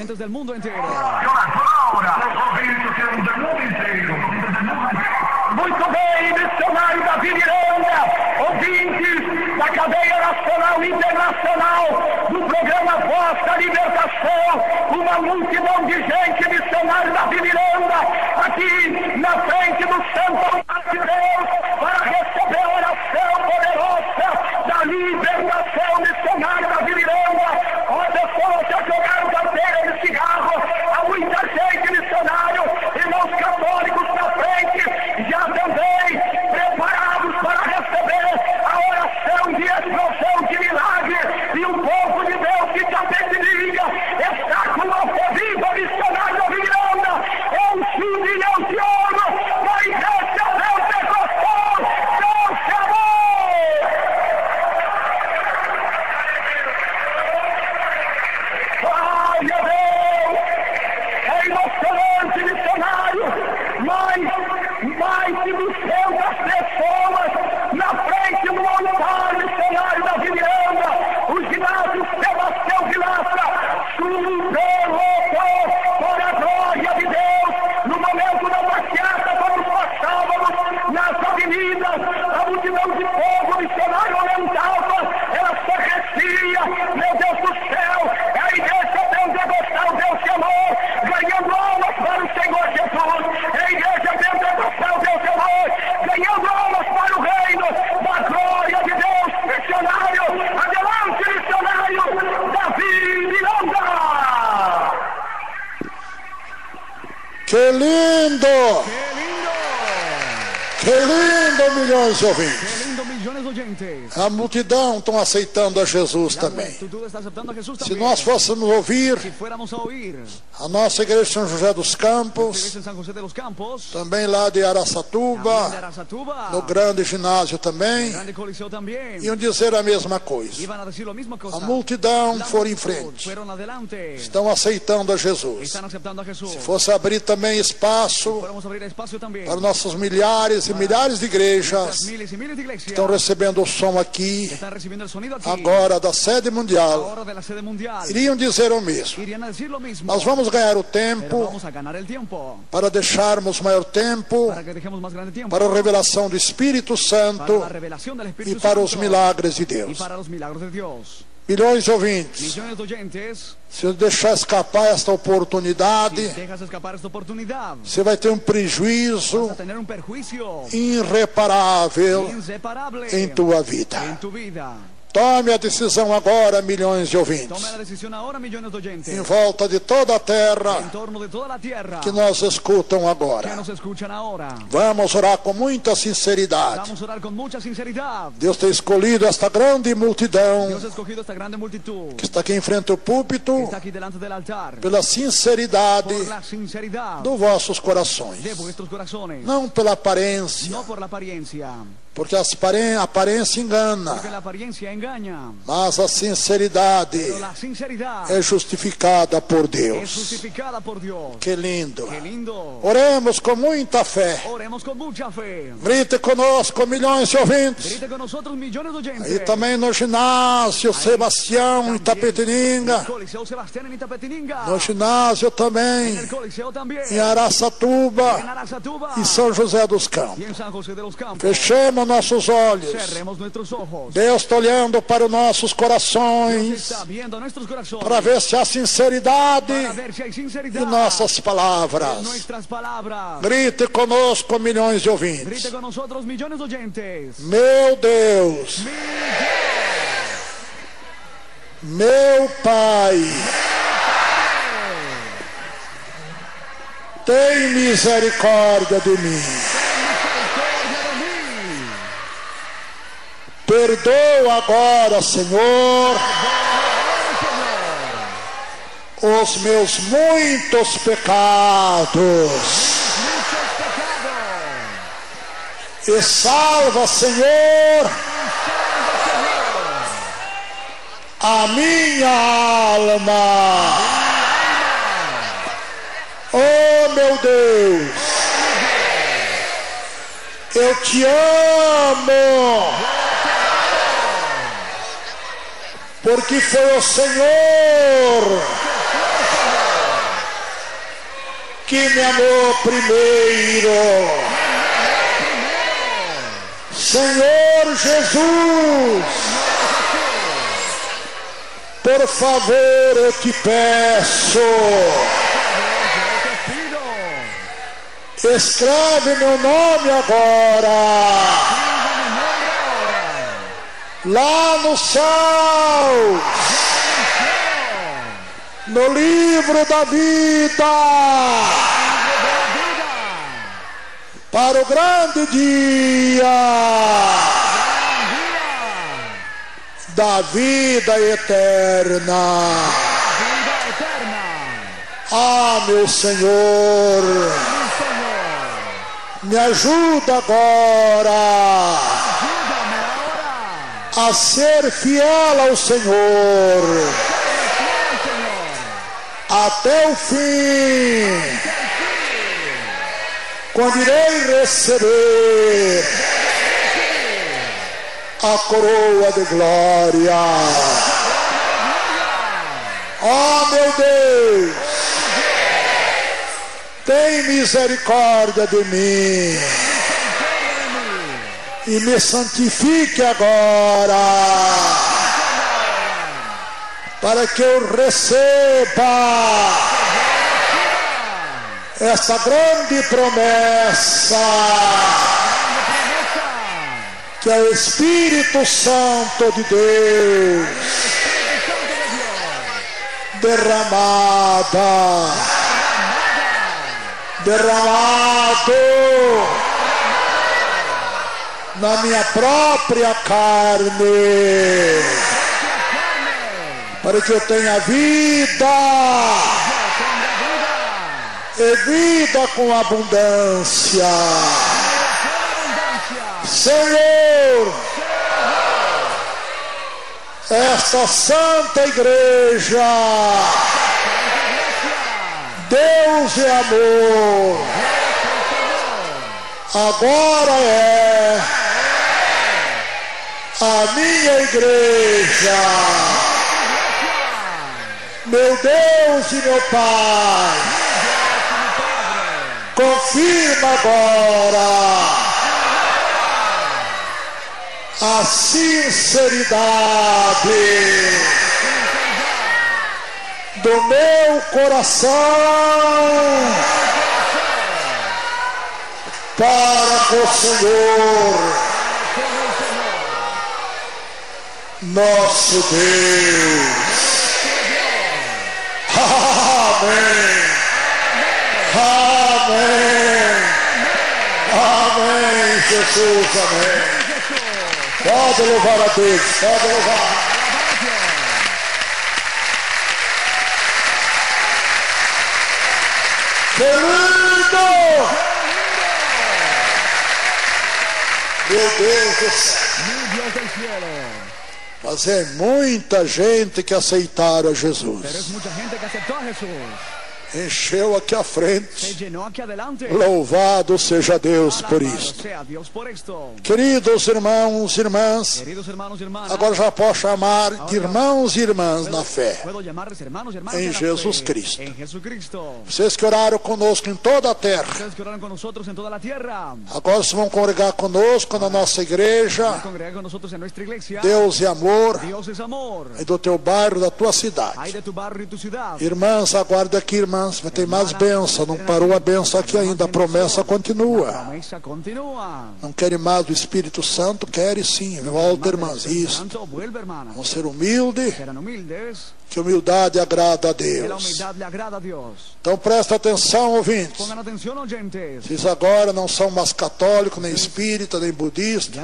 Muito bem, missionário da Viranda, ouvintes da cadeia nacional e internacional do programa Voz da Libertação, uma multidão de gente, missionário da Viranda, aqui na frente do Santo Altar de Deus, para receber a oração poderosa da libertação, missionário da Viranda. Olha só, já jogaram carteira de cigarro, há muita gente, missionário, irmãos católicos na frente, já também preparados para receber a oração de explosão de milagre, e o povo de Deus que Itapetininga está com uma viva missionária da Viranda. Eu subo e eu te oro, vai receber Que lindo! ¡Qué lindo! Que lindo, milhões de ouvintes. ¡Qué lindo, millones de oyentes! A multidão estão aceitando a Jesus também. Se nós fôssemos ouvir a nossa igreja de São José dos Campos, também lá de Araçatuba, no grande ginásio também, iam dizer a mesma coisa. A multidão foi em frente, estão aceitando a Jesus. Se fosse abrir também espaço para nossos milhares e milhares de igrejas que estão recebendo o som aqui agora da sede mundial, iriam dizer o mesmo. Nós vamos ganhar o tempo para deixarmos maior tempo para a revelação do Espírito Santo e para os milagres de Deus. Milhões de ouvintes, se eu deixar escapar esta oportunidade, você vai ter um prejuízo irreparável em tua vida. Tome a decisão agora, milhões de ouvintes, em volta de toda a terra que nos escutam agora. Vamos orar com muita sinceridade. Deus tem escolhido esta grande multidão que está aqui em frente ao púlpito pela sinceridade dos vossos corações, não pela aparência, porque a aparência engana, mas a sinceridade é justificada por Deus. Que lindo! Oremos com muita fé. Grite conosco, milhões de ouvintes. E também no ginásio Sebastião em Itapetininga, no ginásio também em Araçatuba e São José dos Campos. Fechemos nossos olhos. Deus está olhando para os nossos corações para ver se há sinceridade em nossas palavras. Grite conosco, milhões de ouvintes. Meu Deus, meu Pai, tem misericórdia de mim. Perdoa agora, Senhor, os meus muitos pecados. E salva, Senhor, a minha alma. Oh, meu Deus, eu te amo, porque foi o Senhor que me amou primeiro. Senhor Jesus, por favor, eu te peço, escreve meu nome agora lá no céu, no livro da vida, para o grande dia da vida eterna. Ah, meu Senhor, me ajuda agora a ser fiel ao Senhor até o fim, quando irei receber a coroa de glória. Oh, meu Deus, tem misericórdia de mim e me santifique agora, para que eu receba essa grande promessa que é o Espírito Santo de Deus derramada derramado na minha própria carne, para que eu tenha vida e vida com abundância. Senhor, esta santa igreja, Deus é amor, agora é a minha igreja. Meu Deus e meu Pai, confirma agora a sinceridade do meu coração para com o Senhor, nosso Deus. Amém. Amém. Amém, Jesus, amém. Pode louvar a Deus, pode louvar. Que lindo! Meu Deus do céu. Mas é muita gente que aceitaram a Jesus. Encheu aqui à frente. Louvado seja Deus por isto. Queridos irmãos e irmãs, agora já posso chamar de irmãos e irmãs na fé em Jesus Cristo. Vocês que oraram conosco em toda a terra, agora vocês vão congregar conosco na nossa igreja. Deus é amor, é do teu bairro, da tua cidade. Irmãs, aguarde aqui, irmãs. Vai ter mais bênção, não parou a bênção aqui ainda, a promessa continua. Não querem mais do Espírito Santo? Querem sim, volta, irmãs, isso. Vamos ser humildes, que humildade agrada a Deus. Então presta atenção, ouvintes. Vocês agora não são mais católicos, nem espíritas, nem budistas,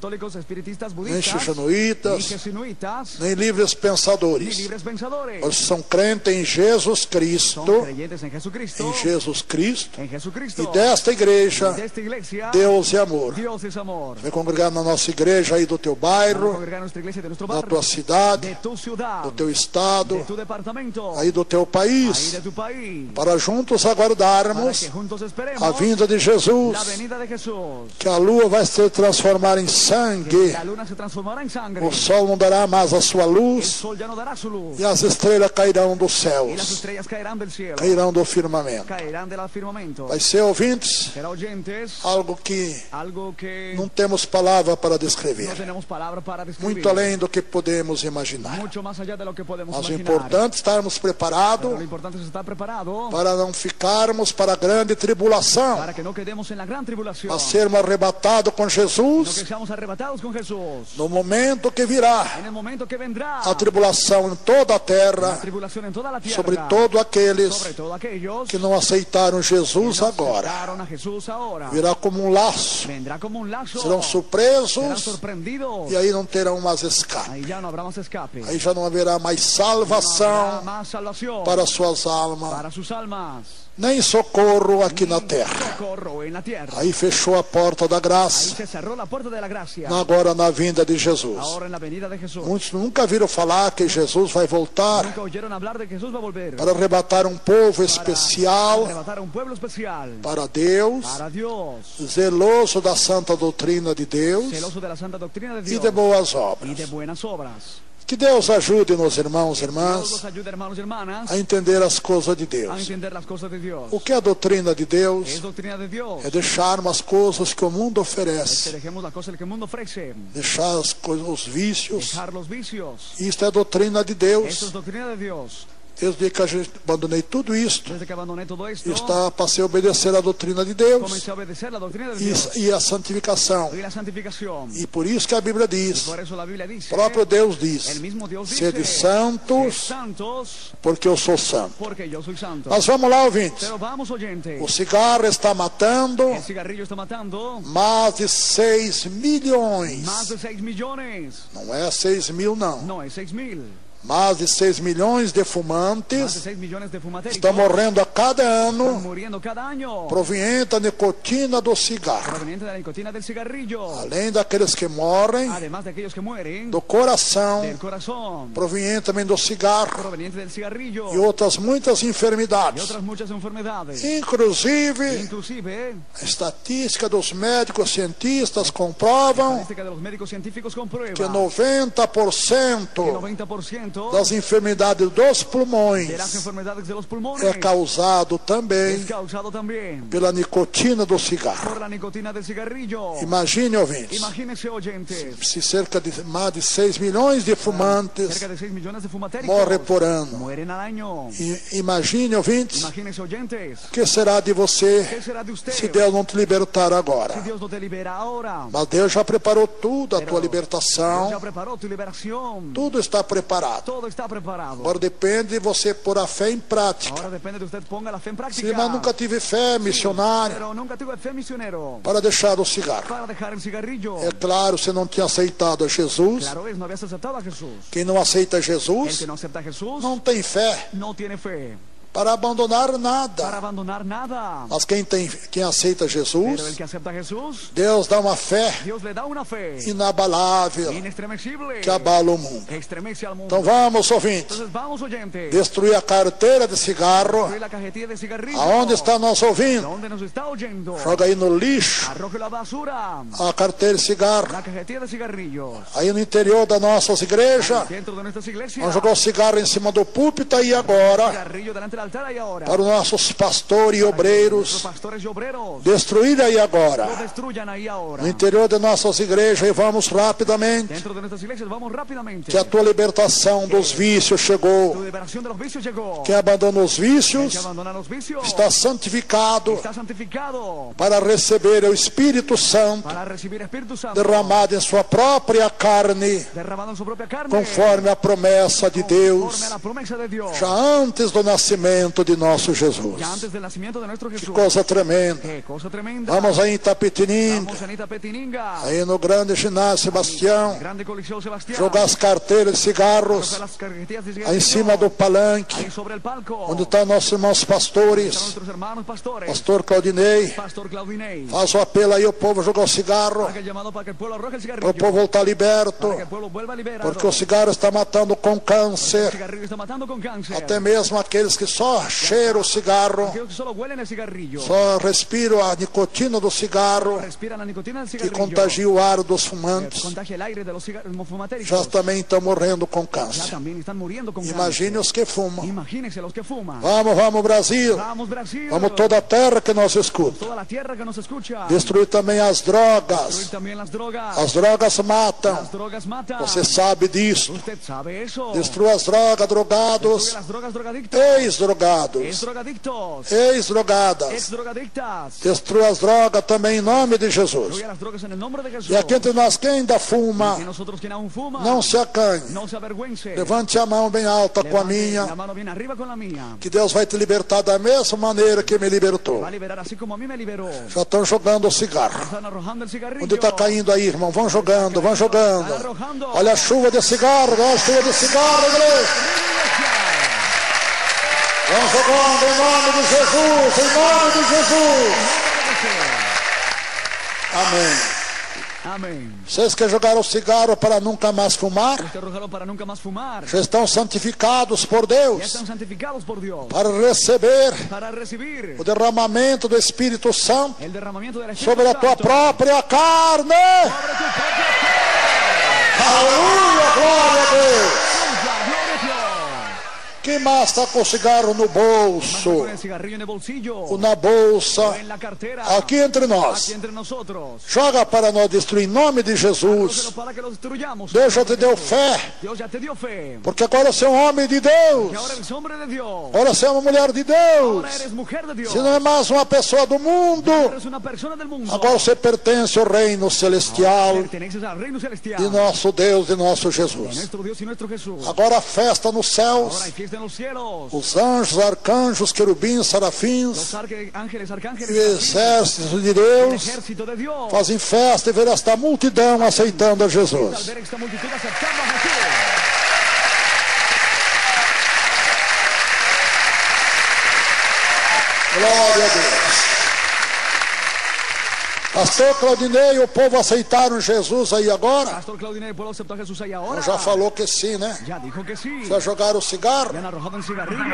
nem xixanuítas, nem livres pensadores. Vocês são crentes em Jesus Cristo, em Jesus Cristo, e desta igreja, Deus é amor. Vem congregar na nossa igreja aí do teu bairro, na tua cidade, do teu estado, aí do teu país, para juntos aguardarmos a vinda de Jesus, que a lua vai se transformar em sangue, o sol não dará mais a sua luz, e as estrelas cairão dos céus, cairão do firmamento. Vai ser, ouvintes, algo que não temos palavra para descrever, muito além do que podemos imaginar. Mas o importante é estarmos preparados para não ficarmos para a grande tribulação, para sermos arrebatados com Jesus no momento que virá a tribulação em toda a terra, sobre todos aqueles que não aceitaram Jesus agora. Virá como um laço, serão surpresos, e aí não terão mais escape. Aí já não haverá mais salvação para suas almas, nem socorro aqui na terra. Aí fechou a porta da graça, agora na vinda de Jesus. Muitos nunca viram falar que Jesus vai voltar para arrebatar um povo especial para Deus, zeloso da santa doutrina de Deus e de boas obras. Que Deus ajude-nos, irmãos e irmãs, a entender as coisas de Deus. O que é a doutrina de Deus? É deixarmos as coisas que o mundo oferece, deixar as coisas, os vícios. Isto é a doutrina de Deus. Desde o dia que eu abandonei tudo isto, está para obedecer a doutrina de Deus e a santificação. E por isso que a Bíblia diz, o próprio Deus diz, sede santos, porque eu sou santo. Mas vamos lá, ouvintes. O cigarro está matando mais de 6 milhões. Não é 6 mil, não. Mais de 6 milhões de fumantes estão morrendo a cada ano proveniente da nicotina do cigarro. Além daqueles que morrem do coração, proveniente também do cigarro e outras muitas enfermidades. Inclusive, a estatística dos médicos cientistas comprovam que 90% das enfermidades dos pulmões é causado também pela nicotina do cigarro. Imagine, ouvintes, se cerca de mais de 6 milhões de fumantes morrem por ano. Imagine, ouvintes, o que será de você se Deus não te libertar agora? Mas Deus já preparou tudo, a tua libertação, tudo está preparado. Agora depende de você pôr a fé em prática. Se mas nunca tive fé missionária para deixar o cigarro. É claro, você não tinha aceitado a Jesus. Quem não aceita Jesus não tem fé para abandonar nada. Mas quem aceita Jesus, Deus dá uma fé inabalável que abala o mundo. Então vamos, ouvintes, destruir a carteira de cigarro. Aonde está nosso ouvindo? Joga aí no lixo a carteira de cigarro. Aí no interior das nossas igrejas, vamos jogar o cigarro em cima do púlpito aí agora, para os nossos pastores e obreiros destruir aí agora no interior de nossas igrejas. E vamos rapidamente, que a tua libertação dos vícios chegou. Quem abandona os vícios está santificado para receber o Espírito Santo derramado em sua própria carne, conforme a promessa de Deus já antes do nascimento de nosso Jesus. Que coisa tremenda. Vamos aí em Itapetininga, aí no grande ginásio Sebastião, jogar as carteiras de cigarros aí em cima do palanque, onde estão nossos irmãos pastores. Pastor Claudinei, faz o apelo aí, o povo jogar o cigarro, para o povo voltar liberto, porque o cigarro está matando com câncer, até mesmo aqueles que só cheiram o cigarro, só respiram a nicotina do cigarro, que contagia o ar dos fumantes, já também estão morrendo com câncer. Imagine os que fumam. Vamos Brasil, vamos toda a terra que nos escuta. Destruir também as drogas. As drogas matam. Você sabe disso. Destrua as drogas, drogados, ex-drogados, ex-drogadas. Destrua as drogas também em nome de Jesus. E aqui entre nós, quem ainda fuma, não se acanhe. Levante a mão bem alta com a minha, que Deus vai te libertar da mesma maneira que me libertou. Já estão jogando o cigarro. Onde está caindo aí, irmão? Vão jogando, vão jogando. Olha a chuva de cigarro, olha a chuva de cigarro, igreja. Vão jogando em nome de Jesus, em nome de Jesus. Amém. Amém. Vocês que jogaram o cigarro para nunca mais fumar, já estão santificados por Deus, para receber o derramamento do Espírito Santo sobre a tua própria carne. Aleluia, glória a Deus. Quem mais está com cigarro no bolso? Ou na bolsa? Aqui entre nós. Joga para nós destruir em nome de Jesus. Deus já te deu fé. Porque agora você é um homem de Deus. Agora você é uma mulher de Deus. Você não é mais uma pessoa do mundo. Agora você pertence ao reino celestial de nosso Deus e nosso Jesus. Agora a festa nos céus. Os anjos, arcanjos, querubins, serafins e exércitos de Deus fazem festa e ver esta multidão aceitando a Jesus. Glória a Deus. Pastor Claudinei, o povo aceitaram Jesus aí agora? Pastor Claudinei, o povo aceitou Jesus aí agora? Já falou que sim, né? Já dijo que sim. Já jogaram o cigarro? Já han arrojado um cigarrillo.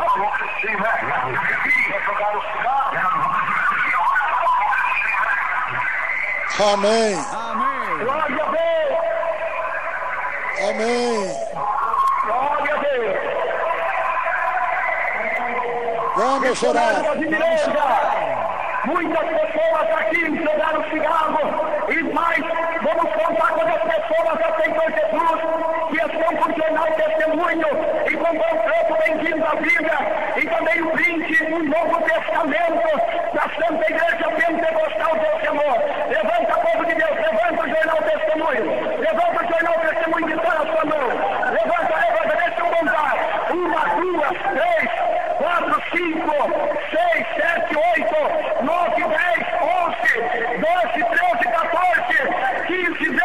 Amém. Amém. Glória a Deus. Amém. Glória a Deus. Vamos orar. Muitas pessoas aqui jogaram cigarro e mais, vamos contar com as pessoas que aceitam Jesus, que estão com o jornal Testemunho e com o contrato Bem-vindo à Vida e também o brinde do Novo Testamento da Santa Igreja Pentecostal do Senhor. Levanta, povo de Deus, levanta o jornal Testemunho, levanta o jornal Testemunho que está na sua mão. Levanta, deixa eu contar. 1, 2, 3, 4, 5, 6, 7, 8, 9, 10, 11, 12, 13, 14, 15, 16, 17,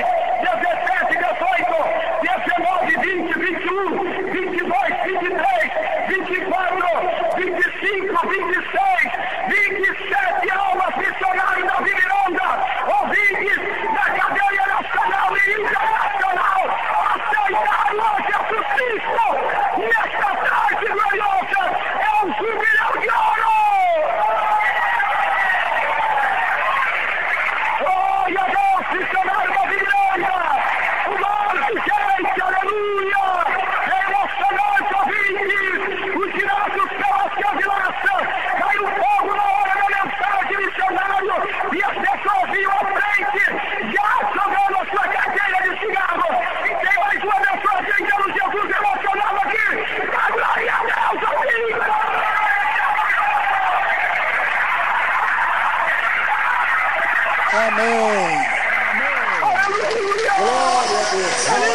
18, 19, 20, 21, 22, 23, 24, 25, 26, 27 almas missionárias da Viviranda, ouvintes da cadeia nacional e internacional, aceitaram a Jesus Cristo nesta tarde gloriosa. É um jubileu de ouro! Glória a Deus, missionário da Viviranda! Glória, gente, aleluia! É emocionante, ouvintes! Os girados pelas candilaças! Caiu fogo na hora da mensagem, missionário! E as pessoas vinham à frente, já jogando a sua carteira de cigarro! E tem mais uma mensagem que o Jesus emocionado aqui! A glória a Deus, ouvintes! Amém. Aleluia! Glória a Deus.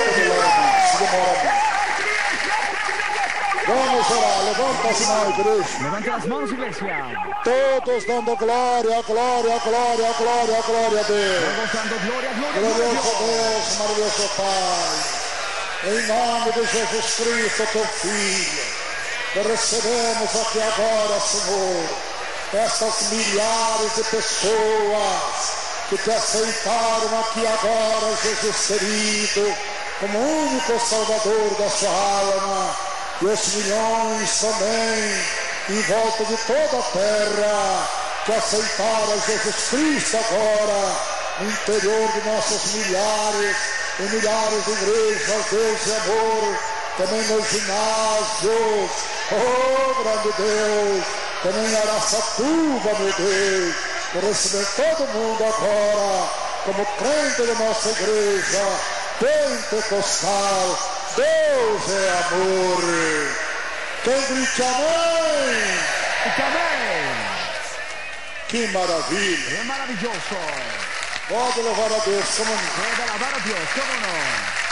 Vamos orar. Levanta-se na igreja. Levante as mãos, igreja. Todos dando glória, glória, glória, glória, glória a Deus. Todos dando glória, glória, Glorioso glória. Deus, maravilhoso Pai. Em nome de Jesus Cristo, teu Filho, que recebemos aqui agora, Senhor, essas milhares de pessoas que te aceitaram aqui agora, Jesus querido, como único Salvador da sua alma, e os milhões também em volta de toda a terra que aceitaram Jesus Cristo agora no interior de nossos milhares e milhares de igrejas, Deus e amor, também nos ginásios, oh grande Deus, também em Araçatuba, meu Deus, por receber todo mundo agora como crente da nossa igreja pentecostal. Deus é amor. Quem grite amém? Amém. Que maravilha. É maravilhoso. Pode louvar a Deus, como não. Puede alabar a Dios, ¿cómo no?